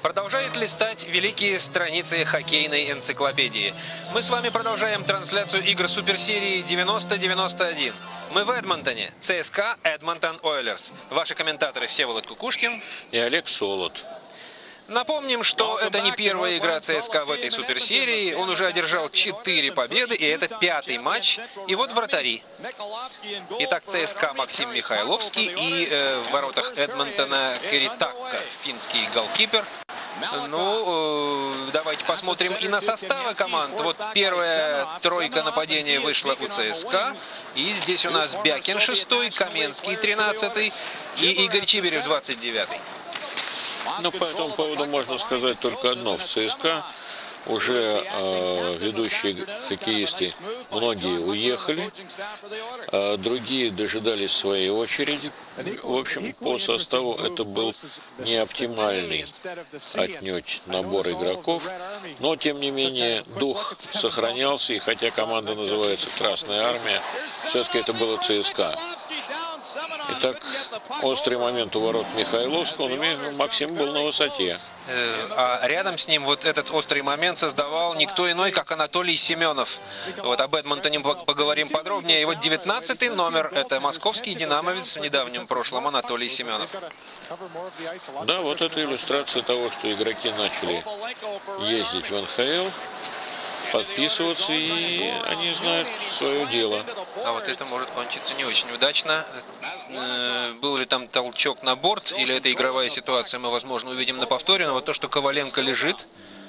Продолжают листать великие страницы хоккейной энциклопедии. Мы с вами продолжаем трансляцию игр суперсерии 90-91. Мы в Эдмонтоне. ЦСКА Эдмонтон Ойлерс. Ваши комментаторы Всеволод Кукушкин и Олег Солод. Напомним, что это не первая игра ЦСКА в этой суперсерии. Он уже одержал 4 победы, и это 5-й матч. И вот вратари. Итак, ЦСКА Максим Михайловский и в воротах Эдмонтона Керитакка, финский голкипер. Ну, давайте посмотрим и на составы команд. Вот первая тройка нападения вышла у ЦСКА. И здесь у нас Бякин 6-й, Каменский 13-й и Игорь Чибирев 29-й. Ну, по этому поводу можно сказать только одно. В ЦСКА уже ведущие хоккеисты, многие уехали, другие дожидались своей очереди. В общем, по составу это был не оптимальный отнюдь набор игроков, но, тем не менее, дух сохранялся, и хотя команда называется «Красная армия», все-таки это было ЦСКА. Итак, острый момент у ворот Михайловского, но Максим был на высоте. А рядом с ним вот этот острый момент создавал никто иной, как Анатолий Семенов. Вот об Эдмонтоне поговорим подробнее. И вот 19-й номер – это московский динамовец в недавнем прошлом Анатолий Семенов. Да, вот это иллюстрация того, что игроки начали ездить в НХЛ, подписываться, и они знают свое дело. А вот это может кончиться не очень удачно. Был ли там толчок на борт, или это игровая ситуация, мы, возможно, увидим на повторе. Но вот то, что Коваленко лежит,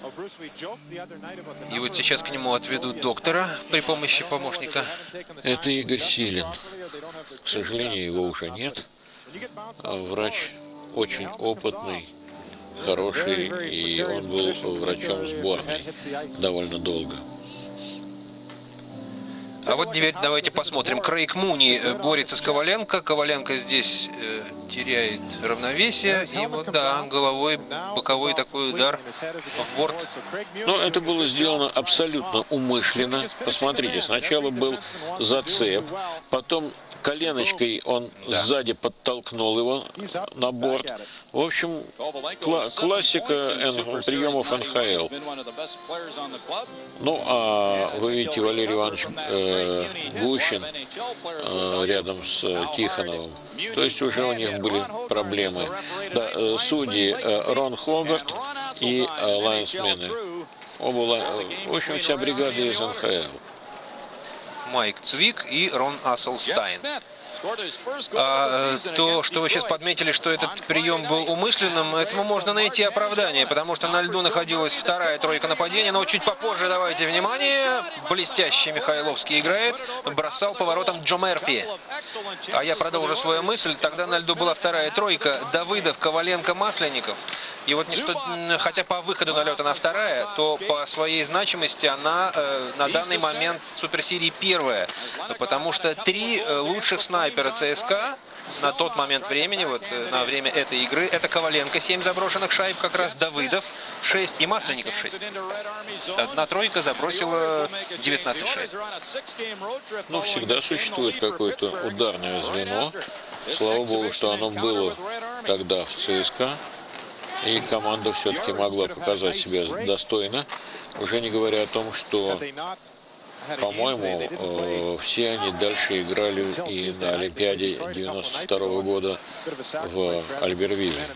и вот сейчас к нему отведут доктора при помощи помощника. Это Игорь Силин. К сожалению, его уже нет. Врач очень опытный, хороший, и он был врачом сборной довольно долго. А вот теперь давайте посмотрим. Крейг Муни борется с Коваленко. Коваленко здесь теряет равновесие. И вот, да, головой боковой такой удар в борт. Но это было сделано абсолютно умышленно. Посмотрите, сначала был зацеп, потом коленочкой он сзади подтолкнул его на борт. В общем, классика приемов НХЛ. Ну, а вы видите, Валерий Иванович Гущин рядом с Тихоновым. То есть уже у них были проблемы. Да, судьи Рон Хогарт и лайнсмены. В общем, вся бригада из НХЛ. Майк Цвик и Рон Асселстайн. То, что вы сейчас подметили, что этот прием был умышленным, этому можно найти оправдание, потому что на льду находилась вторая тройка нападения, но чуть попозже, давайте внимание, блестящий Михайловский играет, бросал поворотом Джо Мерфи. А я продолжу свою мысль, тогда на льду была вторая тройка, Давыдов, Коваленко, Масленников. И вот хотя по выходу на лед она вторая, то по своей значимости она на данный момент в суперсерии первая, потому что 3 лучших снайпера ЦСКА на тот момент времени, вот на время этой игры, это Коваленко 7 заброшенных шайб, как раз Давыдов 6 и Масленников 6. Одна тройка забросила 19 шайб. Ну, всегда существует какое-то ударное звено. Слава богу, что оно было тогда в ЦСКА. И команда все-таки могла показать себя достойно, уже не говоря о том, что, по-моему, все они дальше играли и на Олимпиаде 92-го года в Альбервилле.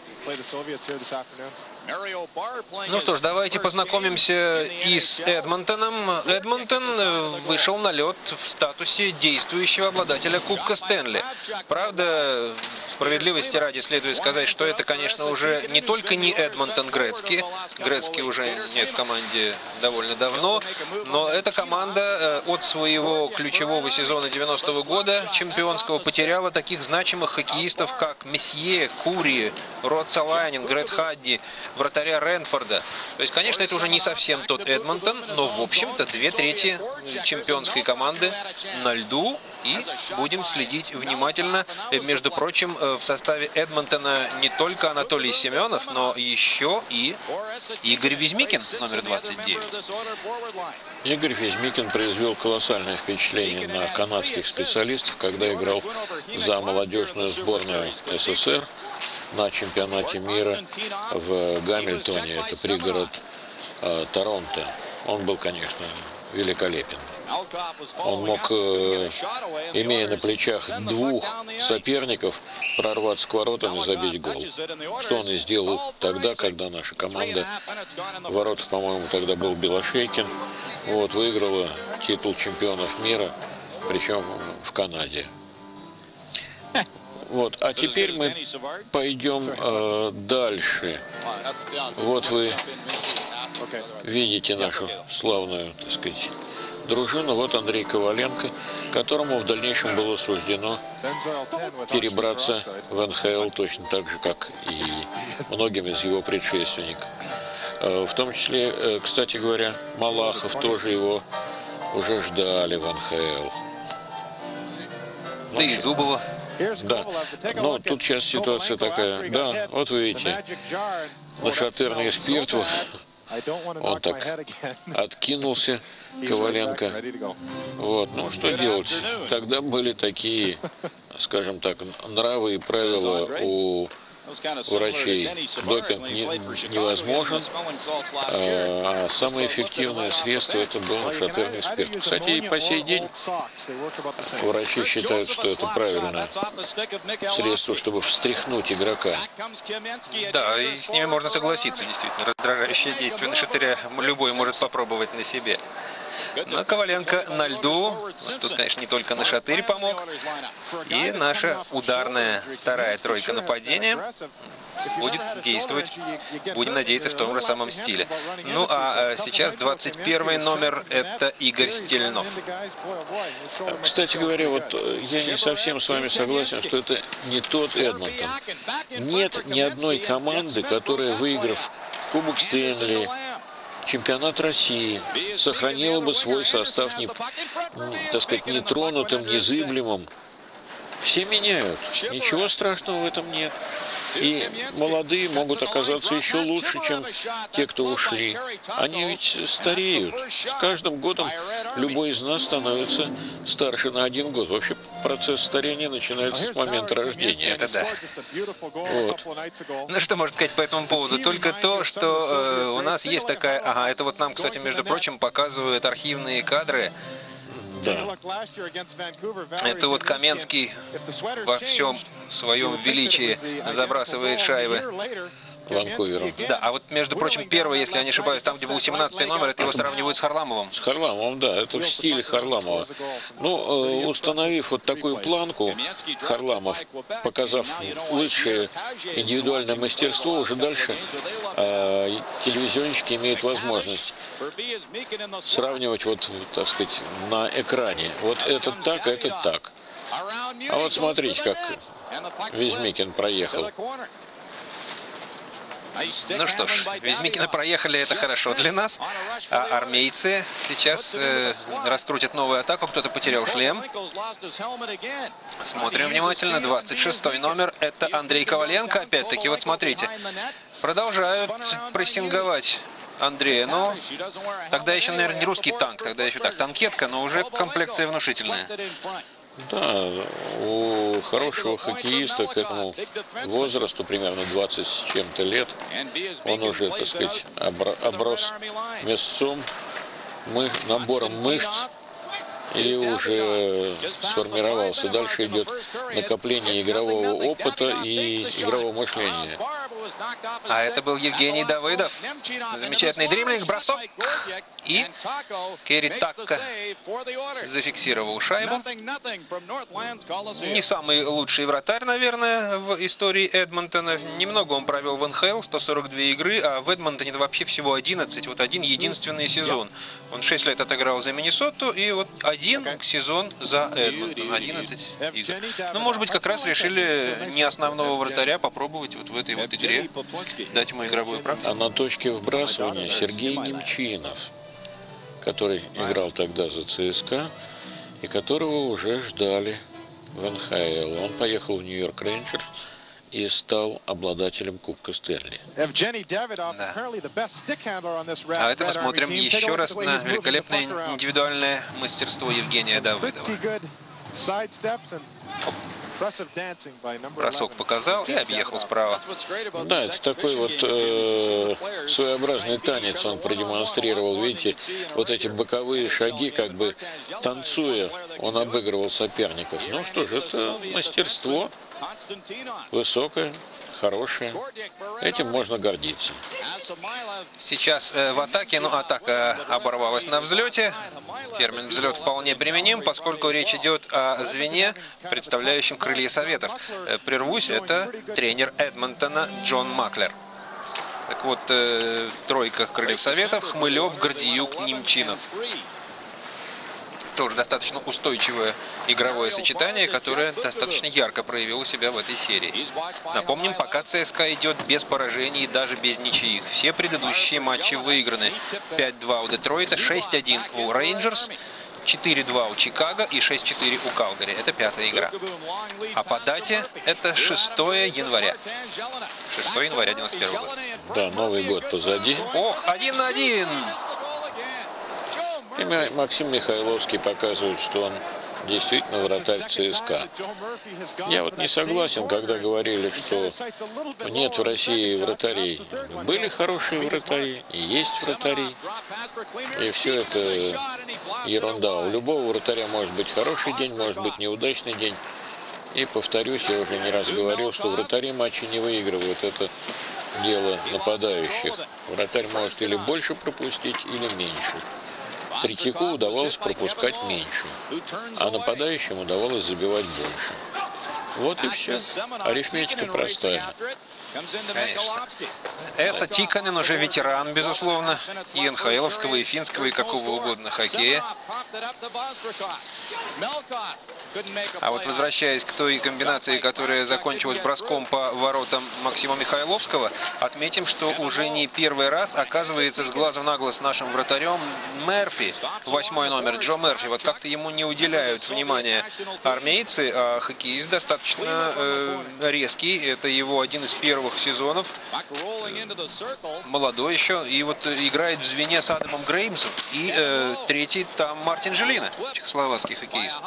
Ну что ж, давайте познакомимся и с Эдмонтоном. Эдмонтон вышел на лед в статусе действующего обладателя Кубка Стэнли. Правда, справедливости ради следует сказать, что это, конечно, уже не только не Эдмонтон Грецки. Грецки уже нет в команде довольно давно, но эта команда от своего ключевого сезона 90-го года чемпионского потеряла таких значимых хоккеистов, как Месье, Кури, Род Салайнин, Грет Хадди, вратаря Ренфорда. То есть, конечно, это уже не совсем тот Эдмонтон, но, в общем-то, 2/3 чемпионской команды на льду и будем следить внимательно. Между прочим, в составе Эдмонтона не только Анатолий Семенов, но еще и Игорь Везьмикин, номер 29. Игорь Везьмикин произвел колоссальное впечатление на канадских специалистов, когда играл за молодежную сборную СССР на чемпионате мира в Гамильтоне, это пригород Торонто. Он был, конечно, великолепен. Он мог, имея на плечах двух соперников, прорваться к воротам и забить гол. Что он и сделал тогда, когда наша команда, в воротах, по-моему, тогда был Белошейкин, вот, выиграла титул чемпионов мира, причем в Канаде. Вот, а теперь мы пойдем дальше. Вот вы видите нашу славную, так сказать, дружину. Вот Андрей Коваленко, которому в дальнейшем было суждено перебраться в НХЛ точно так же, как и многим из его предшественников. В том числе, кстати говоря, Малахов тоже его уже ждали в НХЛ. Да и Зубова. Да, но тут сейчас ситуация такая. Да, вот вы видите, нашатырный спирт, он так откинулся, Коваленко. Вот, ну что делать? Тогда были такие, скажем так, нравы и правила у врачей. Допинг невозможен, а самое эффективное средство это был нашатырный спирт. Кстати, и по сей день врачи считают, что это правильное средство, чтобы встряхнуть игрока. Да, и с ними можно согласиться, действительно. Раздражающее действие нашатыря любой может попробовать на себе. Но Коваленко на льду. Вот тут, конечно, не только нашатырь помог. И наша ударная вторая тройка нападения будет действовать, будем надеяться, в том же самом стиле. Ну, а сейчас 21 номер – это Игорь Стельнов. Кстати говоря, вот я не совсем с вами согласен, что это не тот Эдмонтон. Нет ни одной команды, которая, выиграв Кубок Стэнли, чемпионат России, сохранила бы свой состав, так сказать, нетронутым, незыблемым. Все меняют. Ничего страшного в этом нет. И молодые могут оказаться еще лучше, чем те, кто ушли. Они ведь стареют. С каждым годом любой из нас становится старше на 1 год. Вообще процесс старения начинается с момента рождения. Это да. Вот. Ну что можно сказать по этому поводу? Только то, что у нас есть такая... Ага, это вот нам, кстати, между прочим, показывают архивные кадры. Да. Это вот Каменский во всем своем величии забрасывает шайбы. Ванкувером. Да, а вот, между прочим, первый, если я не ошибаюсь, там, где был 17-й номер, это его сравнивают с Харламовым. С Харламовым, да, это в стиле Харламова. Ну, установив вот такую планку, Харламов, показав высшее индивидуальное мастерство, уже дальше телевизионщики имеют возможность сравнивать, вот, так сказать, на экране. Вот этот так, а этот так. А вот смотрите, как Везьмикин проехал. Ну что ж, Везьмикина проехали, это хорошо для нас. А армейцы сейчас раскрутят новую атаку. Кто-то потерял шлем. Смотрим внимательно. 26-й номер. Это Андрей Коваленко. Опять-таки, вот смотрите. Продолжают прессинговать Андрея. Но тогда еще, наверное, не русский танк. Тогда еще так, танкетка, но уже комплекция внушительная. Да, у хорошего хоккеиста к этому возрасту, примерно 20 с чем-то лет, он уже, так сказать, оброс мясцом, набором мышц и уже сформировался. Дальше идет накопление игрового опыта и игрового мышления. А это был Евгений Давыдов. Замечательный дриблинг, бросок. И Керри Такка зафиксировал шайбу. Не самый лучший вратарь, наверное, в истории Эдмонтона. Немного он провел в НХЛ, 142 игры, а в Эдмонтоне вообще всего 11. Вот один единственный сезон. Он 6 лет отыграл за Миннесоту, и вот один сезон за Эдмонтон. 11 игр. Ну, может быть, как раз решили не основного вратаря попробовать вот в этой вот игре, дать ему игровую практику. А на точке вбрасывания Сергей Немчинов, который играл тогда за ЦСКА, и которого уже ждали в НХЛ. Он поехал в Нью-Йорк Рейнджерс и стал обладателем Кубка Стэнли. Да. А это мы смотрим еще раз на великолепное индивидуальное мастерство Евгения Давыдова. Бросок показал и объехал справа. Да, это такой вот своеобразный танец он продемонстрировал. Видите, вот эти боковые шаги, как бы танцуя, он обыгрывал соперников. Ну что же, это мастерство высокое, хорошее. Этим можно гордиться. Сейчас в атаке, но атака оборвалась на взлете. Термин «взлет» вполне применим, поскольку речь идет о звене, представляющем крылья Советов. Прервусь, это тренер Эдмонтона Джон Маклер. Так вот, тройка крыльев Советов: Хмылев, Гордиюк, Немчинов. Тоже достаточно устойчивое игровое сочетание, которое достаточно ярко проявило себя в этой серии. Напомним, пока ЦСКА идет без поражений и даже без ничьих. Все предыдущие матчи выиграны. 5-2 у Детройта, 6-1 у Рейнджерс, 4-2 у Чикаго и 6-4 у Калгари. Это 5-я игра. А по дате это 6 января. 6 января 91 года. Да, Новый год позади. Ох, 1-1! И Максим Михайловский показывает, что он действительно вратарь ЦСКА. Я вот не согласен, когда говорили, что нет в России вратарей. Были хорошие вратари, и есть вратари. И все это ерунда. У любого вратаря может быть хороший день, может быть неудачный день. И повторюсь, я уже не раз говорил, что вратари матчи не выигрывают. Это дело нападающих. Вратарь может или больше пропустить, или меньше. Третьяку удавалось пропускать меньше, а нападающим удавалось забивать больше. Вот и все. Арифметика простая. Конечно. Эса Тиканен уже ветеран, безусловно, и НХЛовского, и финского, и какого угодно хоккея. А вот возвращаясь к той комбинации, которая закончилась броском по воротам Максима Михайловского, отметим, что уже не первый раз оказывается с глазу на глаз нашим вратарем Мерфи, 8-й номер, Джо Мерфи. Вот как-то ему не уделяют внимания армейцы, а хоккеист достаточно резкий. Это его один из первых сезонов. Молодой еще. И вот играет в звене с Адамом Греймсом. И третий там Мартин Желина, чехословацкий хоккеист.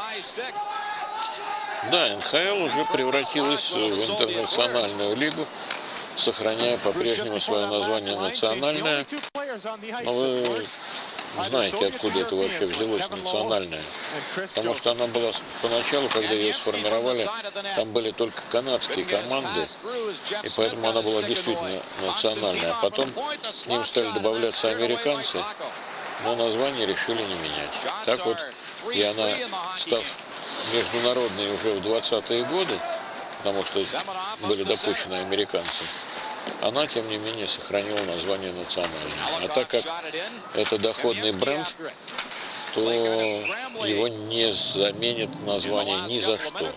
Да, НХЛ уже превратилась в интернациональную лигу, сохраняя по-прежнему свое название национальное. Но вы знаете, откуда это вообще взялось, национальное. Потому что она была поначалу, когда ее сформировали, там были только канадские команды, и поэтому она была действительно национальная. А потом к ним стали добавляться американцы, но название решили не менять. Так вот, и она, став международной уже в 20-е годы, потому что были допущены американцы, она, тем не менее, сохранила название национальное. А так как это доходный бренд, то его не заменит название ни за что.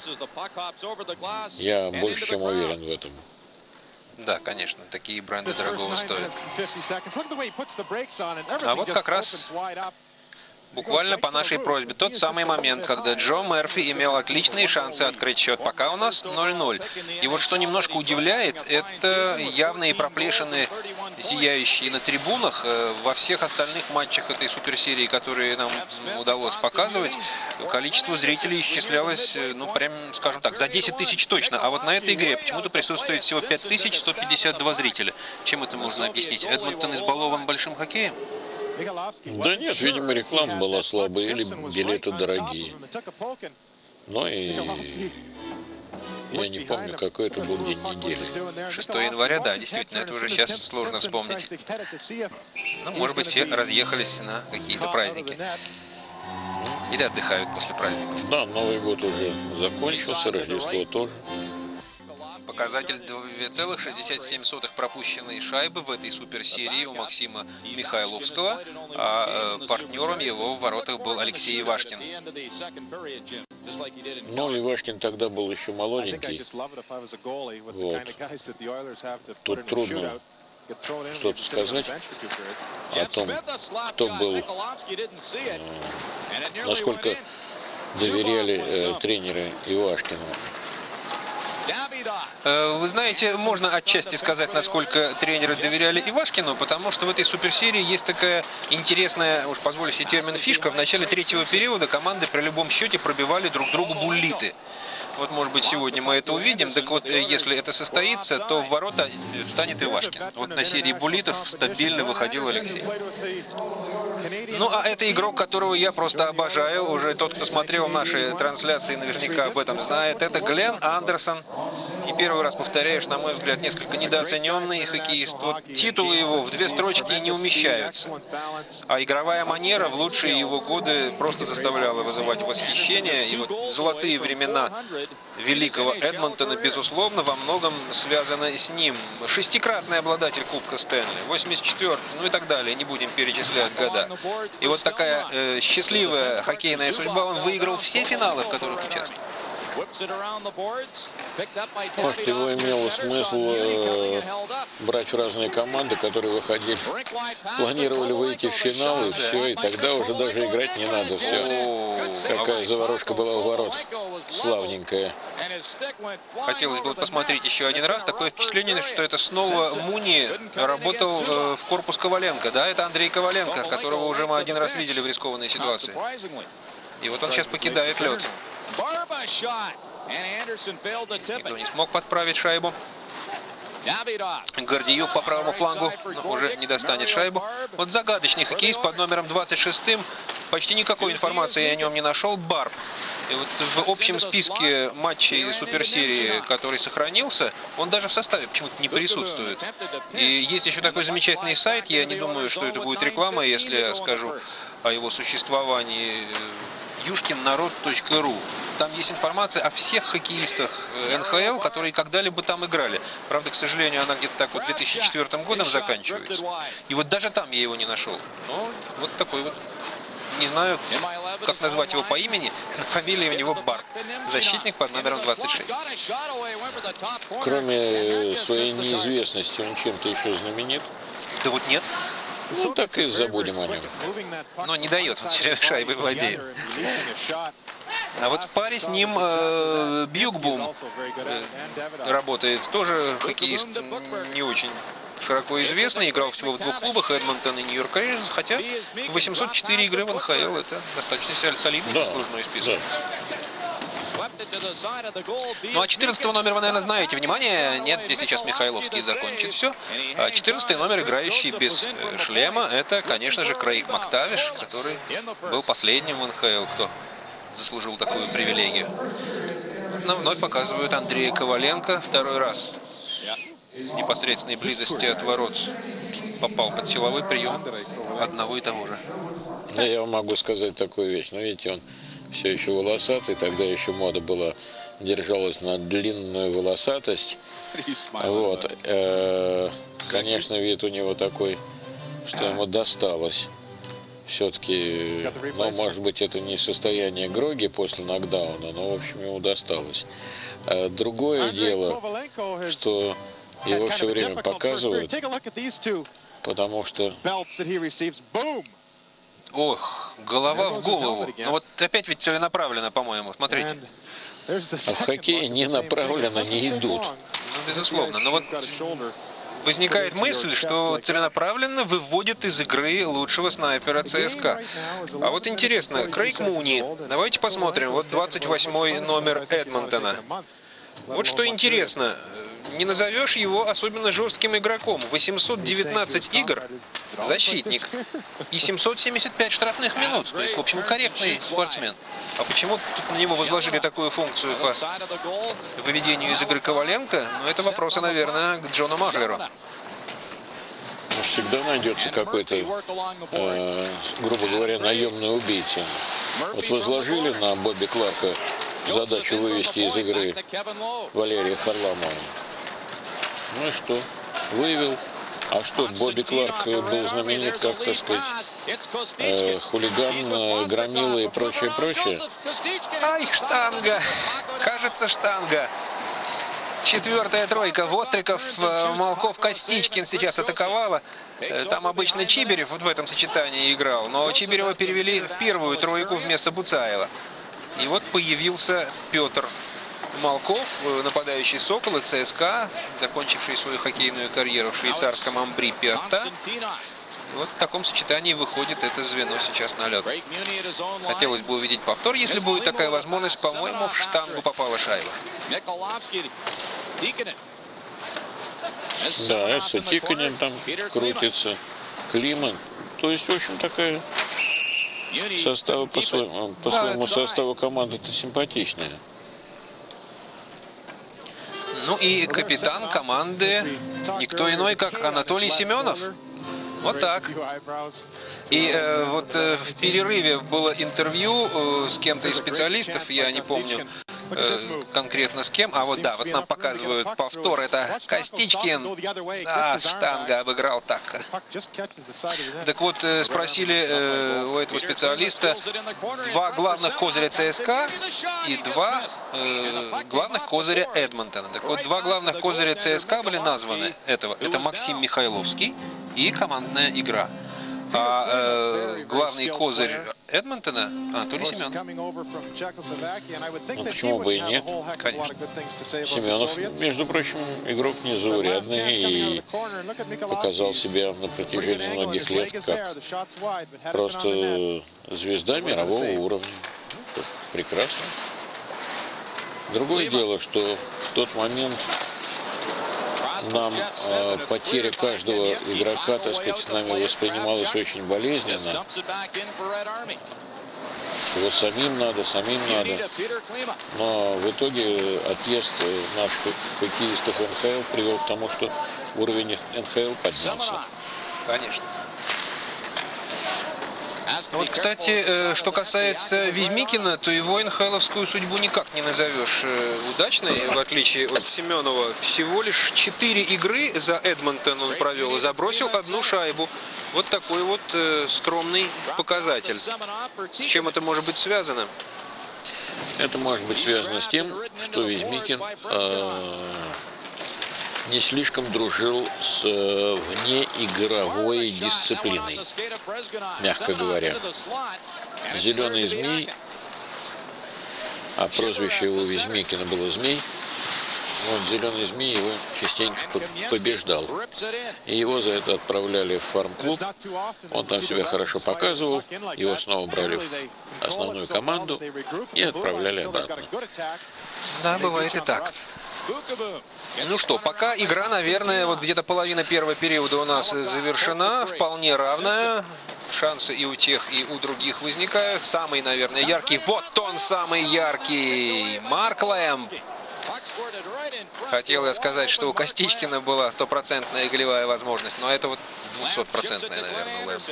Я больше чем уверен в этом. Да, конечно, такие бренды дорогого стоят. А вот как раз буквально по нашей просьбе тот самый момент, когда Джо Мерфи имел отличные шансы открыть счет. Пока у нас 0-0. И вот что немножко удивляет, это явные проплешины, зияющие на трибунах. Во всех остальных матчах этой суперсерии, которые нам удалось показывать, количество зрителей исчислялось, ну, прям, скажем так, за 10 тысяч точно. А вот на этой игре почему-то присутствует всего 5152 зрителя. Чем это можно объяснить? Эдмонтон избалован большим хоккеем? Да нет, видимо, реклама была слабая или билеты дорогие. Но и я не помню, какой это был день недели. 6 января, да, действительно, это уже сейчас сложно вспомнить. Ну, может быть, все разъехались на какие-то праздники. Или отдыхают после праздников. Да, Новый год уже закончился, Рождество тоже. Показатель 2,67 пропущенные шайбы в этой суперсерии у Максима Михайловского, а партнером его в воротах был Алексей Ивашкин. Ну, Ивашкин тогда был еще молоденький. Вот. Тут трудно что-то сказать о том, кто был, насколько доверяли тренеры Ивашкину. Вы знаете, можно отчасти сказать, насколько тренеры доверяли Ивашкину, потому что в этой суперсерии есть такая интересная, уж позволю себе термин, фишка. В начале третьего периода команды при любом счете пробивали друг другу буллиты. Вот, может быть, сегодня мы это увидим. Так вот, если это состоится, то в ворота встанет Ивашкин. Вот на серии буллитов стабильно выходил Алексей. Ну, а это игрок, которого я просто обожаю. Уже тот, кто смотрел наши трансляции, наверняка об этом знает. Это Глен Андерсон. И первый раз, повторяешь, на мой взгляд, несколько недооцененный хоккеист. Вот титулы его в 2 строчки не умещаются. А игровая манера в лучшие его годы просто заставляла вызывать восхищение. И вот золотые времена великого Эдмонтона, безусловно, во многом связаны с ним. 6-кратный обладатель Кубка Стэнли, 84-й, ну и так далее. Не будем перечислять года. И вот такая счастливая хоккейная судьба. Он выиграл все финалы, в которых участвовал. Может, его имело смысл брать в разные команды, которые выходили, планировали выйти в финал, и все, и тогда уже даже играть не надо. Все. Какая заварушка была у ворот. Славненькая. Хотелось бы посмотреть еще один раз. Такое впечатление, что это снова Муни работал в корпус Коваленко. Да, это Андрей Коваленко, которого уже мы один раз видели в рискованной ситуации. И вот он сейчас покидает лед. Никто не смог подправить шайбу. Гордиюк по правому флангу, но уже не достанет шайбу. Вот загадочный хоккеист под номером 26. Почти никакой информации я о нем не нашел. Барб. И вот в общем списке матчей суперсерии, который сохранился, он даже в составе почему-то не присутствует. И есть еще такой замечательный сайт, я не думаю, что это будет реклама, если я скажу о его существовании. yushkinnarod.ru. Там есть информация о всех хоккеистах НХЛ, которые когда-либо там играли. Правда, к сожалению, она где-то так вот 2004 годом заканчивается. И вот даже там я его не нашел. Ну, вот такой вот. Не знаю, как назвать его по имени, но фамилия у него Барб. Защитник под номером 26. Кроме своей неизвестности, он чем-то еще знаменит? Да вот нет. Ну, так и забудем о нем. Но не дает, он шайбой владеет. А вот в паре с ним Бьюкбум работает. Тоже хоккеист не очень широко известный. Играл всего в 2 клубах, Эдмонтон и Нью-Йорк Рейнджерс. Хотя 804 игры в НХЛ — это достаточно солидный послужной список. Ну а 14 номер вы, наверное, знаете. Внимание, нет, здесь сейчас Михайловский закончит все. 14 номер, играющий без шлема, это, конечно же, Крейг Мактавиш, который был последним в НХЛ, кто заслужил такую привилегию. Нам вновь показывают Андрея Коваленко. Второй раз в непосредственной близости от ворот попал под силовой прием одного и того же. Да, я вам могу сказать такую вещь. Но видите, он все еще волосатый. Тогда еще мода была, держалась на длинную волосатость. Вот. Конечно, вид у него такой, что ему досталось. Все-таки, ну, может быть, это не состояние Гроги после нокдауна, но, в общем, ему досталось. Другое дело, что его все время показывают, потому что... Ох, голова в голову. Ну вот опять ведь целенаправленно, по-моему. Смотрите. А в хоккее не направленно не идут. Ну, безусловно. Но вот возникает мысль, что целенаправленно выводит из игры лучшего снайпера ЦСКА. А вот интересно, Крейг Муни. Давайте посмотрим. Вот 28-й номер Эдмонтона. Вот что интересно. Не назовешь его особенно жестким игроком. 819 игр, защитник, и 775 штрафных минут. То есть, в общем, корректный спортсмен. А почему тут на него возложили такую функцию по выведению из игры Коваленко? Ну, это вопросы, наверное, к Джону Маклеру. Всегда найдется какой-то, грубо говоря, наемный убийца. Вот возложили на Бобби Кларка задачу вывести из игры Валерия Харламова. Ну и что? Вывел. А что, Бобби Кларк был знаменит, как, так сказать, хулиган, громила и прочее, прочее? Ай, штанга! Кажется, штанга. 4-я тройка. Востриков, Малков, Костичкин сейчас атаковала. Там обычно Чибирев вот в этом сочетании играл, но Чибирева перевели в 1-ю тройку вместо Буцаева. И вот появился Петр Малков, нападающий «Сокола», ЦСКА, закончивший свою хоккейную карьеру в швейцарском Амбри Пиатта. И вот в таком сочетании выходит это звено сейчас на лед. Хотелось бы увидеть повтор, если будет такая возможность. По-моему, в штангу попала шайба. Да, с Тиканем там крутится, Климан. То есть, в общем, такая состава по своему составу команды-то симпатичная. Ну и капитан команды никто иной, как Анатолий Семенов. Вот так. И вот в перерыве было интервью с кем-то из специалистов, я не помню конкретно с кем. А вот да, вот нам показывают повтор. Это Костичкин. Да, штанга обыграл так. Так вот, спросили у этого специалиста два главных козыря ЦСКА и два главных козыря Эдмонтона. Так вот, два главных козыря ЦСКА были названы этого. Это Максим Михайловский и командная игра. А главный козырь Эдмонтона Анатолий Семенов. Ну, почему бы и нет? Конечно. Семенов, между прочим, игрок незаурядный и показал себя на протяжении многих лет как просто звезда мирового уровня. Прекрасно. Другое дело, что в тот момент нам потеря каждого игрока, так сказать, нами воспринималась очень болезненно. Вот самим надо. Но в итоге отъезд наших хоккеистов НХЛ привел к тому, что уровень НХЛ поднялся. Конечно. Вот, кстати, что касается Везьмикина, то его НХЛовскую судьбу никак не назовешь удачной, в отличие от Семенова. Всего лишь 4 игры за Эдмонтон он провел и забросил 1 шайбу. Вот такой вот скромный показатель. С чем это может быть связано? Это может быть связано с тем, что Везьмикин не слишком дружил с внеигровой дисциплиной, мягко говоря. Зеленый змей, а прозвище его Везьмикина было Змей, вот зеленый змей его частенько побеждал. И его за это отправляли в фарм-клуб. Он там себя хорошо показывал. Его снова брали в основную команду и отправляли обратно. Да, бывает и так. Ну что, пока игра, наверное, вот где-то половина первого периода у нас завершена, вполне равная. Шансы и у тех, и у других возникают. Самый, наверное, яркий, вот он самый яркий, Марк Лэмп. Хотел я сказать, что у Костичкина была 100% голевая возможность, но это вот 200%, наверное, Лэмп.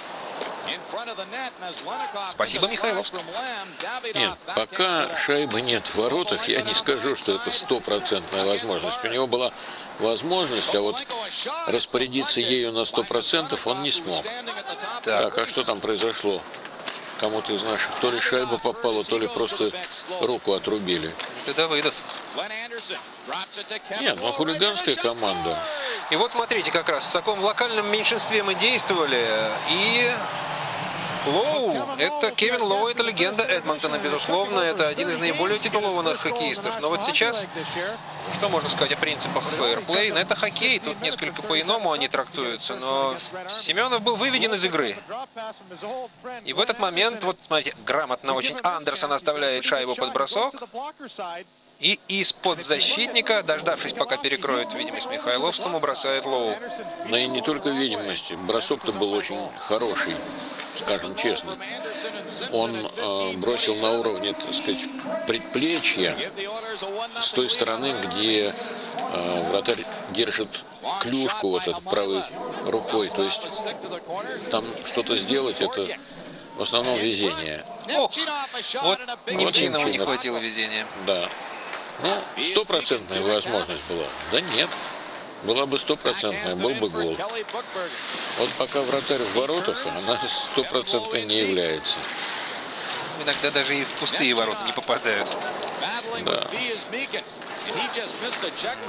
Спасибо Михайловскому. Нет, пока шайбы нет в воротах, я не скажу, что это 100% возможность. У него была возможность, а вот распорядиться ею на 100% он не смог. Так, а что там произошло? Кому-то из наших то ли шайба попала, то ли просто руку отрубили. Это Давыдов. Нет, ну хулиганская команда. И вот смотрите, как раз в таком локальном меньшинстве мы действовали. И Лоу, это Кевин Лоу, это легенда Эдмонтона, безусловно. Это один из наиболее титулованных хоккеистов. Но вот сейчас, что можно сказать о принципах фейерплей? Ну, это хоккей, тут несколько по-иному они трактуются. Но Семенов был выведен из игры. И в этот момент, вот смотрите, грамотно очень Андерсон оставляет шайбу под бросок. И из-под защитника, дождавшись, пока перекроет видимость Михайловскому, бросает Лоу. Но и не только видимости. Бросок-то был очень хороший, скажем честно. Он бросил на уровне, так сказать, предплечья с той стороны, где вратарь держит клюшку вот этой правой рукой. То есть там что-то сделать, это в основном везение. Ох, вот Немчинову не хватило везения. Да. Ну, 100% возможность была. Да нет. Была бы 100%, был бы гол. Вот пока вратарь в воротах, она 100% не является. Иногда даже и в пустые ворота не попадают. Да.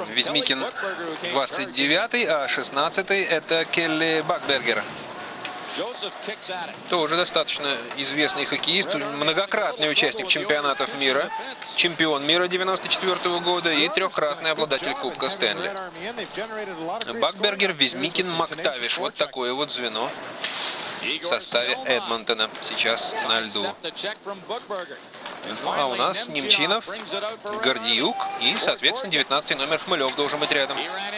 Везьмикин 29-й, а 16-й это Келли Бакбергер. Тоже достаточно известный хоккеист, многократный участник чемпионатов мира, чемпион мира 94 года и трехкратный обладатель Кубка Стэнли. Бакбергер, Визмикин, Мактавиш. Вот такое вот звено в составе Эдмонтона сейчас на льду. Ну, а у нас Немчинов, Гордиюк и, соответственно, 19-й номер Хмылев должен быть рядом.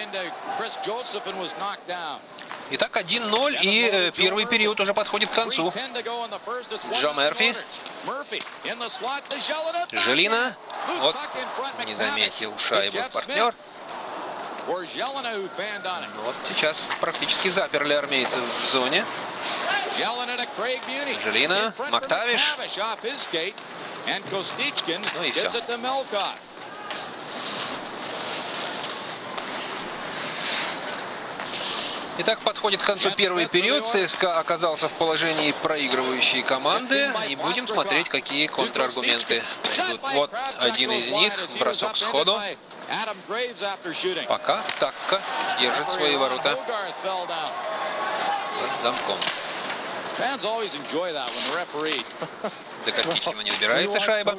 Итак, 1-0, и первый период уже подходит к концу. Джо Мерфи. Желина. Вот, не заметил шайбу партнер. Вот сейчас практически заперли армейцев в зоне. Желина, Мактавиш. Ну и все. Итак, подходит к концу первый период. ЦСКА оказался в положении проигрывающей команды. И будем смотреть, какие контраргументы идут. Вот один из них. Бросок сходу. Пока Такка держит свои ворота под замком. До Костичкина не добирается шайба.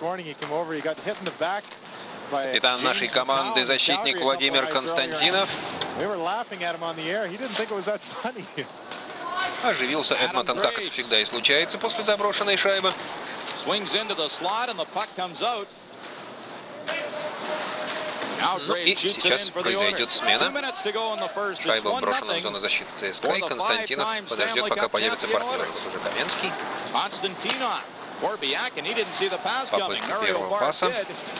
Капитан нашей команды, защитник Владимир Константинов. Оживился Эдмонтон, как это всегда и случается после заброшенной шайбы. Ну и сейчас произойдет смена. Шайба брошена в зону защиты ЦСКА, и Константинов подождет, пока появится партнер. Вот уже Каменский. Попытка первого паса.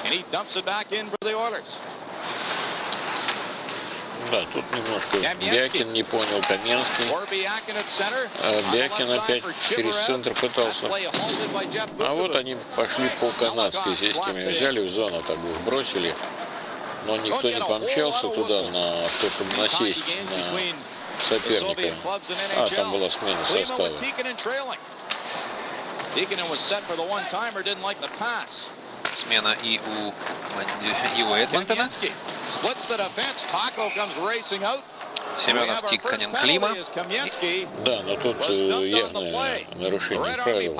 Да, тут немножко Бякин не понял, Каменский. Бякин опять через центр пытался. А вот они пошли по канадской системе. Взяли в зону, так бы бросили. Но никто не помчался туда, чтобы насесть на соперника. А, там была смена состава. Смена и у Эдмонтона. Семенов, Тикканин, Клима. Да, но тут явное нарушение правил.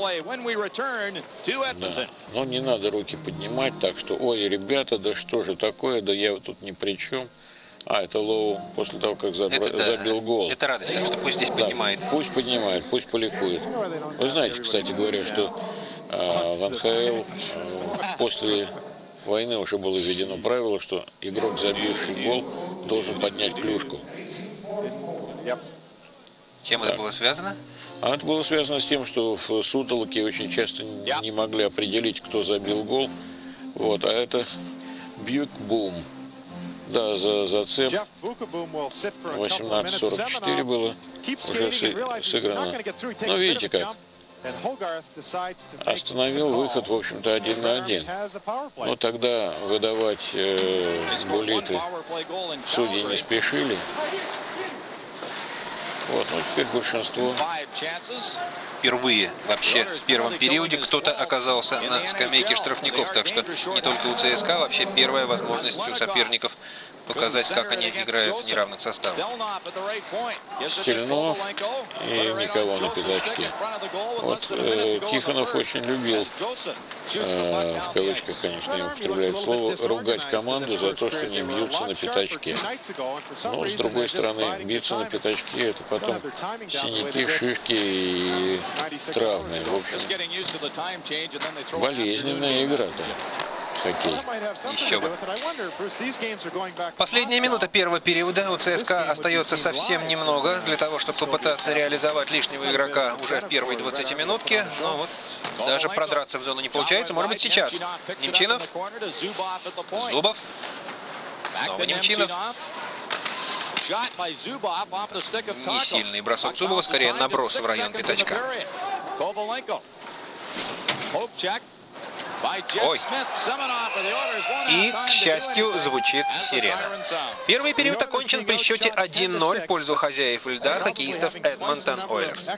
Да. Но не надо руки поднимать так, что ой, ребята, да что же такое, да я тут ни при чем. А, это Лоу после того, как забил гол. Это радость, так что пусть здесь поднимает. Да, пусть поднимает, пусть поликует. Вы знаете, кстати говоря, что в НХЛ после войны уже было введено правило, что игрок, забивший гол, должен поднять клюшку. С чем это было связано? А это было связано с тем, что в сутолоке очень часто не могли определить, кто забил гол. Вот, а это Бьюк-Бум. Да, за зацеп 18:44 было уже сыграно. Ну, видите как. Остановил выход, в общем-то, 1-1. Но тогда выдавать буллиты судьи не спешили. Вот, ну теперь большинство. Впервые вообще в первом периоде кто-то оказался на скамейке штрафников. Так что не только у ЦСКА, вообще первая возможность у соперников показать, как они играют в неравных составах. Стельнов и никого на пятачке. Вот Тихонов очень любил, в кавычках, конечно, не употребляет слово, ругать команду за то, что не бьются на пятачке. Но, с другой стороны, биться на пятачке — это потом синяки, шишки и травмы. В общем, болезненная игра-то. Хоккей. Еще бы. Последняя минута первого периода. У ЦСКА остается совсем немного для того, чтобы попытаться реализовать лишнего игрока уже в первой 20-минутке. Но вот даже продраться в зону не получается. Может быть, сейчас. Немчинов. Зубов. Снова Немчинов. Не сильный бросок Зубова, скорее наброс в район пятачка. Ой. И, к счастью, звучит сирена. Первый период окончен при счете 1-0 в пользу хозяев льда, хоккеистов Эдмонтон Ойлерс.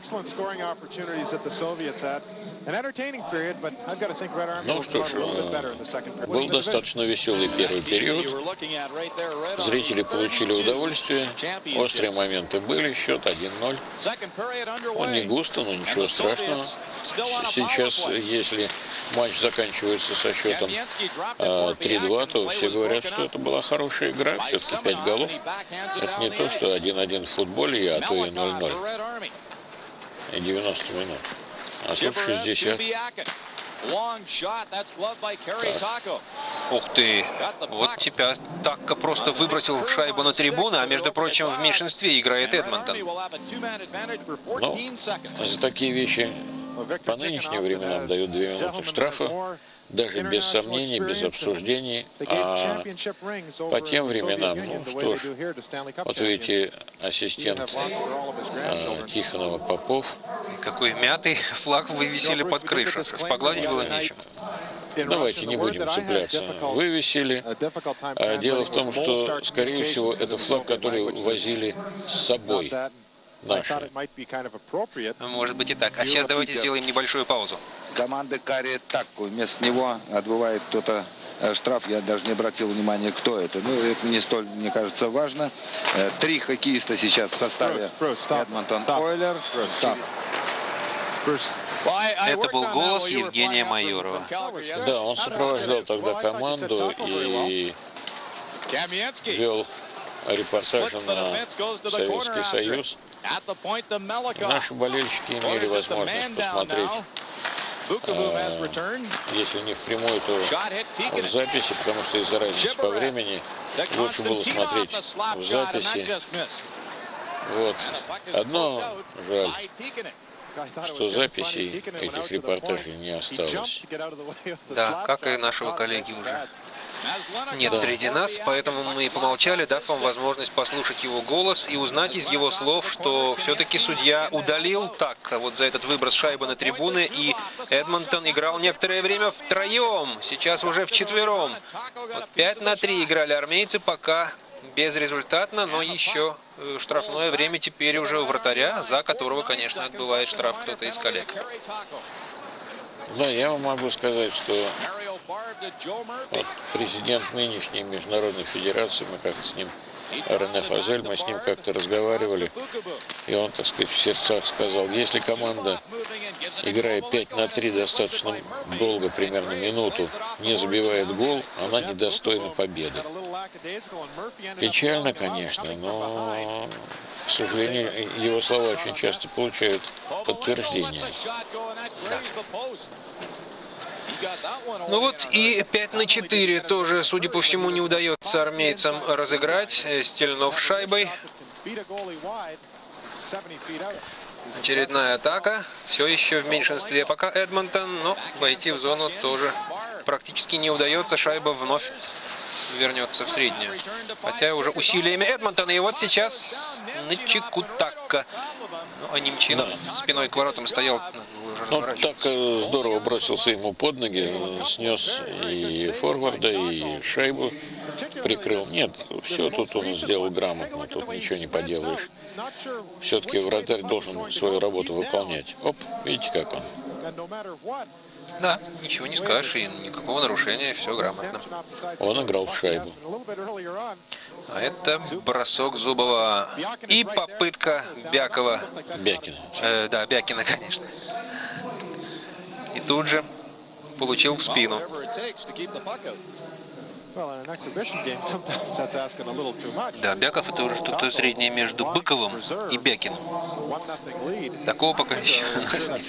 Ну что ж, был достаточно веселый первый период. Зрители получили удовольствие. Острые моменты были. Счет 1-0. Он не густо, но ничего страшного. Сейчас, если матч заканчивается со счетом 3-2, то все говорят, что это была хорошая игра. Все-таки 5 голов. Это не то, что 1-1 в футболе, а то и 0-0. И 90 минут. А тут 60. Ух ты! Вот тебя Такка просто выбросил шайбу на трибуну, а между прочим в меньшинстве играет Эдмонтон. Ну, за такие вещи по нынешним временам дают 2 минуты штрафа. Даже без сомнений, без обсуждений. А по тем временам, ну что ж, вот видите, ассистент Тихонова Попов. Какой мятый флаг вывесили под крышу. Погладить было нечем. Давайте не будем цепляться. Вывесили. А дело в том, что, скорее всего, это флаг, который возили с собой наши. Может быть и так. А сейчас давайте сделаем небольшую паузу. Команда карает Такку. Вместо него отбывает кто-то штраф. Я даже не обратил внимания, кто это. Ну, это не столь, мне кажется, важно. 3 хоккеиста сейчас в составе Эдмонтон Ойлерс. Это был голос Евгения Майорова. Да, он сопровождал тогда команду и вел репортажи на Советский Союз. Наши болельщики имели возможность посмотреть, если не впрямую, то в записи, потому что из-за разницы по времени лучше было смотреть в записи. Вот. Одно жаль, что записей этих репортажей не осталось. Да, как и нашего коллеги уже нет среди нас, поэтому мы и помолчали, дав вам возможность послушать его голос и узнать из его слов, что все-таки судья удалил Такка вот за этот выброс шайбы на трибуны, и Эдмонтон играл некоторое время втроем, сейчас уже вчетвером. Вот 5-3 играли армейцы, пока безрезультатно, но еще штрафное время теперь уже у вратаря, за которого, конечно, отбывает штраф кто-то из коллег. Да, я вам могу сказать, что вот президент нынешней Международной Федерации, мы как-то с ним, Рене Фазель, мы с ним как-то разговаривали, и он, так сказать, в сердцах сказал, если команда, играя 5-3 достаточно долго, примерно минуту, не забивает гол, она недостойна победы. Печально, конечно, но, к сожалению, его слова очень часто получают подтверждение. Да. Ну вот и 5-4 тоже, судя по всему, не удается армейцам разыграть. Стельнов шайбой. Очередная атака. Все еще в меньшинстве пока Эдмонтон, но войти в зону тоже практически не удается. Шайба вновь вернется в среднюю. Хотя уже усилиями Эдмонтона. И вот сейчас на чеку Такка. Ну, а Немчинов спиной к воротам стоял. Ну, так здорово бросился ему под ноги, снес и форварда, и шайбу прикрыл. Нет, все тут он сделал грамотно, тут ничего не поделаешь. Все-таки вратарь должен свою работу выполнять. Оп, видите, как он. Да, ничего не скажешь, и никакого нарушения, все грамотно. Он играл в шайбу. А это бросок Зубова и попытка Бякова. Бякина. Да, Бякина, конечно. И тут же получил в спину. Да, Бяков — это уже что-то среднее между Быковым и Бякиным. Такого пока еще у нас нет.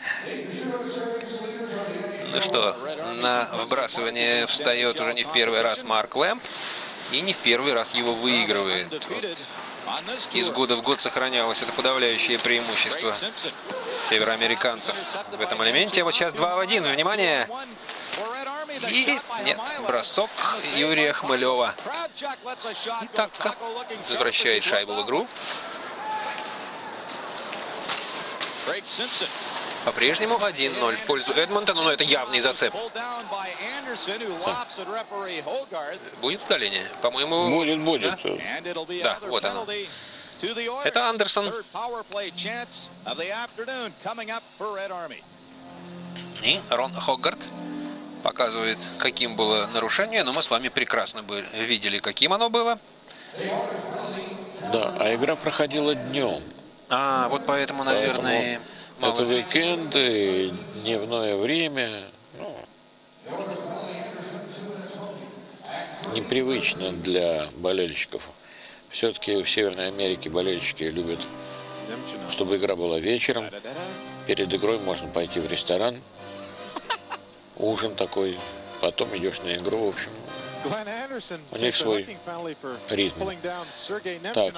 Ну что, на вбрасывание встает уже не в первый раз Марк Лэмп. И не в первый раз его выигрывает. Вот. Из года в год сохранялось это подавляющее преимущество североамериканцев в этом элементе. Вот сейчас 2-1. Внимание! И нет, бросок Юрия Хмылева. И Такка возвращает шайбу в игру. По-прежнему 1-0 в пользу Эдмонтона, но это явный зацеп. Будет удаление? По-моему... Будет. Да, вот оно. Это Андерсон. И Рон Хоггарт показывает, каким было нарушение, но мы с вами прекрасно видели, каким оно было. Да, а игра проходила днем. А, вот поэтому, наверное... Это уикенд, дневное время. Ну, непривычно для болельщиков. Все-таки в Северной Америке болельщики любят, чтобы игра была вечером. Перед игрой можно пойти в ресторан, ужин такой, потом идешь на игру, в общем. У них свой ритм. Так,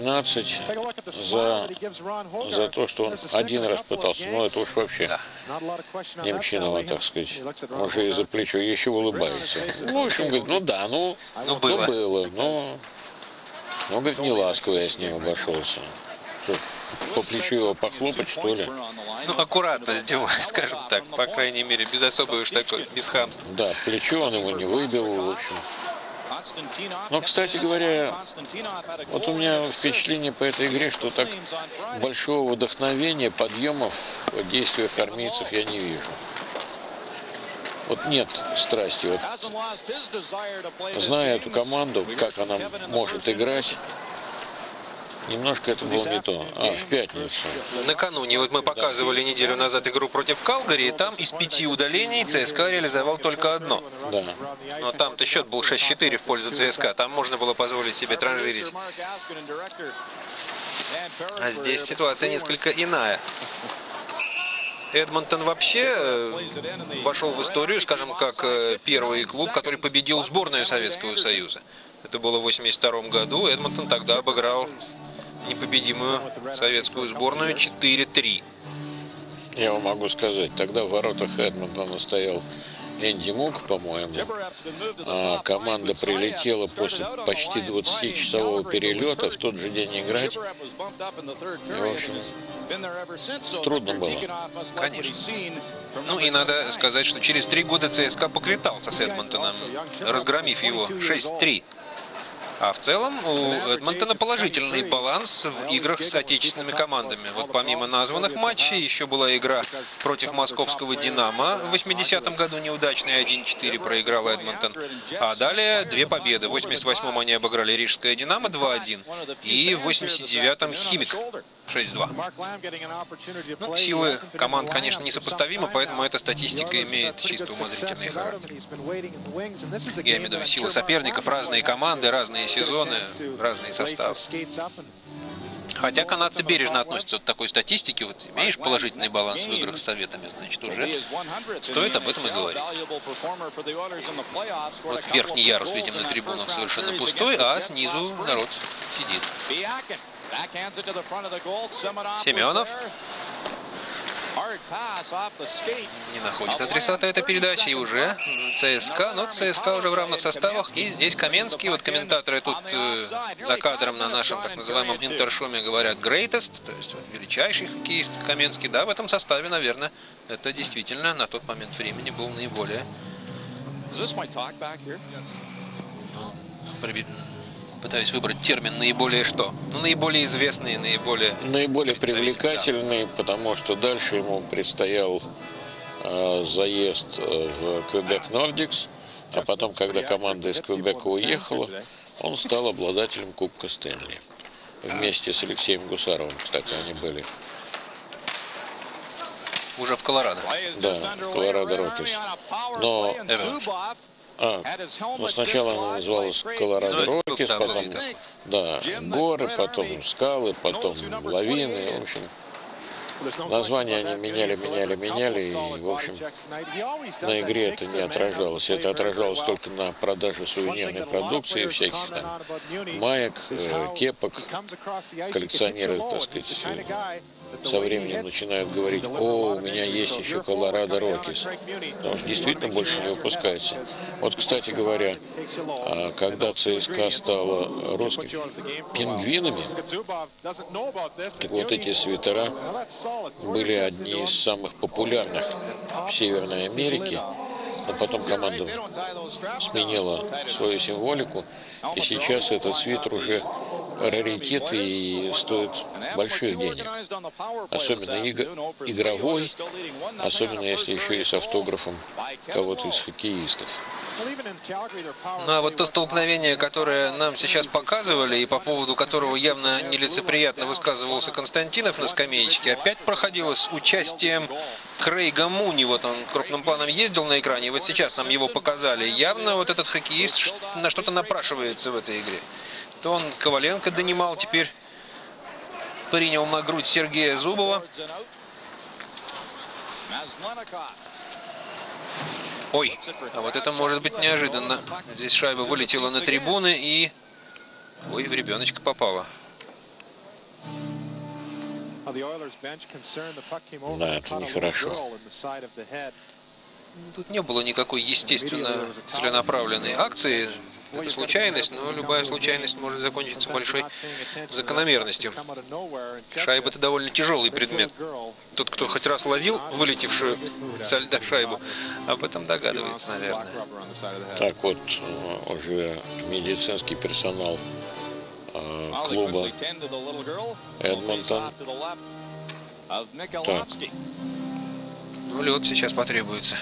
3-13 за то, что он один раз пытался. Ну, это уж вообще немчиново, так сказать. Уже из-за плеча еще улыбается. Ну, в общем, говорит, ну да, ну было. Ну, говорит, не ласково я с ним обошелся. Что, по плечу его похлопать, что ли? Ну, аккуратно сделал, скажем так, по крайней мере, без особой уж такой, без хамства. Да, плечо он его не выбил, в общем. Но, кстати говоря, вот у меня впечатление по этой игре, что так большого вдохновения, подъемов в действиях армейцев я не вижу. Вот нет страсти. Вот, зная эту команду, как она может играть, немножко это было не то. В пятницу. Накануне, вот мы показывали неделю назад игру против Калгари, и там из 5 удалений ЦСКА реализовал только одно. Да. Но там-то счет был 6-4 в пользу ЦСКА, там можно было позволить себе транжирить. А здесь ситуация несколько иная. Эдмонтон вообще вошел в историю, скажем, как первый клуб, который победил сборную Советского Союза. Это было в 1982 году. Эдмонтон тогда обыграл непобедимую советскую сборную 4-3. Я вам могу сказать, тогда в воротах Эдмонтона стоял Энди Мук, по-моему. А команда прилетела после почти 20-часового перелета в тот же день играть. И, в общем, трудно было. Конечно. Ну и надо сказать, что через 3 года ЦСКА поквитался с Эдмонтоном, разгромив его 6-3. А в целом у Эдмонтона положительный баланс в играх с отечественными командами. Вот помимо названных матчей, еще была игра против московского «Динамо». В 80-м году неудачный 1-4 проиграл Эдмонтон. А далее 2 победы. В 88-м они обыграли рижское «Динамо» 2-1. И в 89-м «Химик» 6-2. Ну, силы команд, конечно, несопоставимы, поэтому эта статистика имеет чисто умозрительный характер. Я имею в виду силы соперников, разные команды, разные сезоны, разные составы. Хотя канадцы бережно относятся к такой статистике. Вот имеешь положительный баланс в играх с Советами, значит, уже стоит об этом и говорить. Вот верхний ярус, видим, на трибунах совершенно пустой, а снизу народ сидит. Семенов не находит адресата этой передачи, и уже ЦСКА, но ЦСКА уже в равных составах, и здесь Каменский, вот комментаторы тут за кадром на нашем так называемом интершоме говорят greatest, то есть вот, величайший хоккеист Каменский, да, в этом составе, наверное, это действительно на тот момент времени был наиболее... Пытаюсь выбрать термин наиболее что? Ну, наиболее известный, наиболее привлекательный, потому что дальше ему предстоял заезд в Quebec Nordics, а потом, когда команда из Квебека уехала, он стал обладателем Кубка Стэнли. Вместе с Алексеем Гусаровым, кстати, они были. Уже в Колорадо. Да, в Колорадо Роккис. Но... ну, сначала она называлась Колорадо Роккис, потом горы, потом скалы, потом лавины, в общем, названия они меняли, и, в общем, на игре это не отражалось. Это отражалось только на продаже сувенирной продукции, всяких там маек, кепок. Коллекционеры, так сказать, со временем начинают говорить: о, у меня есть еще Колорадо Рокис. Потому что действительно больше не выпускается. Вот, кстати говоря, когда ЦСКА стала русскими пингвинами, так вот эти свитера были одни из самых популярных в Северной Америке. Но потом команда сменила свою символику, и сейчас этот свитер уже раритет и стоит больших денег. Особенно игровой, особенно если еще и с автографом кого-то из хоккеистов. Ну а вот то столкновение, которое нам сейчас показывали, и по поводу которого явно нелицеприятно высказывался Константинов на скамеечке, опять проходило с участием Крейга Муни. Вот он крупным планом ездил на экране, и вот сейчас нам его показали. Явно вот этот хоккеист на что-то напрашивается в этой игре. То он Коваленко донимал, теперь принял на грудь Сергея Зубова. Ой, а вот это может быть неожиданно. Здесь шайба вылетела на трибуны и... Ой, в ребеночка попала. Да, это нехорошо. Тут не было никакой естественно целенаправленной акции. Это случайность, но любая случайность может закончиться большой закономерностью. Шайба — это довольно тяжелый предмет. Тот, кто хоть раз ловил вылетевшую со льда шайбу, об этом догадывается, наверное. Так вот, уже медицинский персонал клуба Эдмонтон. Так. Ну, лед сейчас потребуется.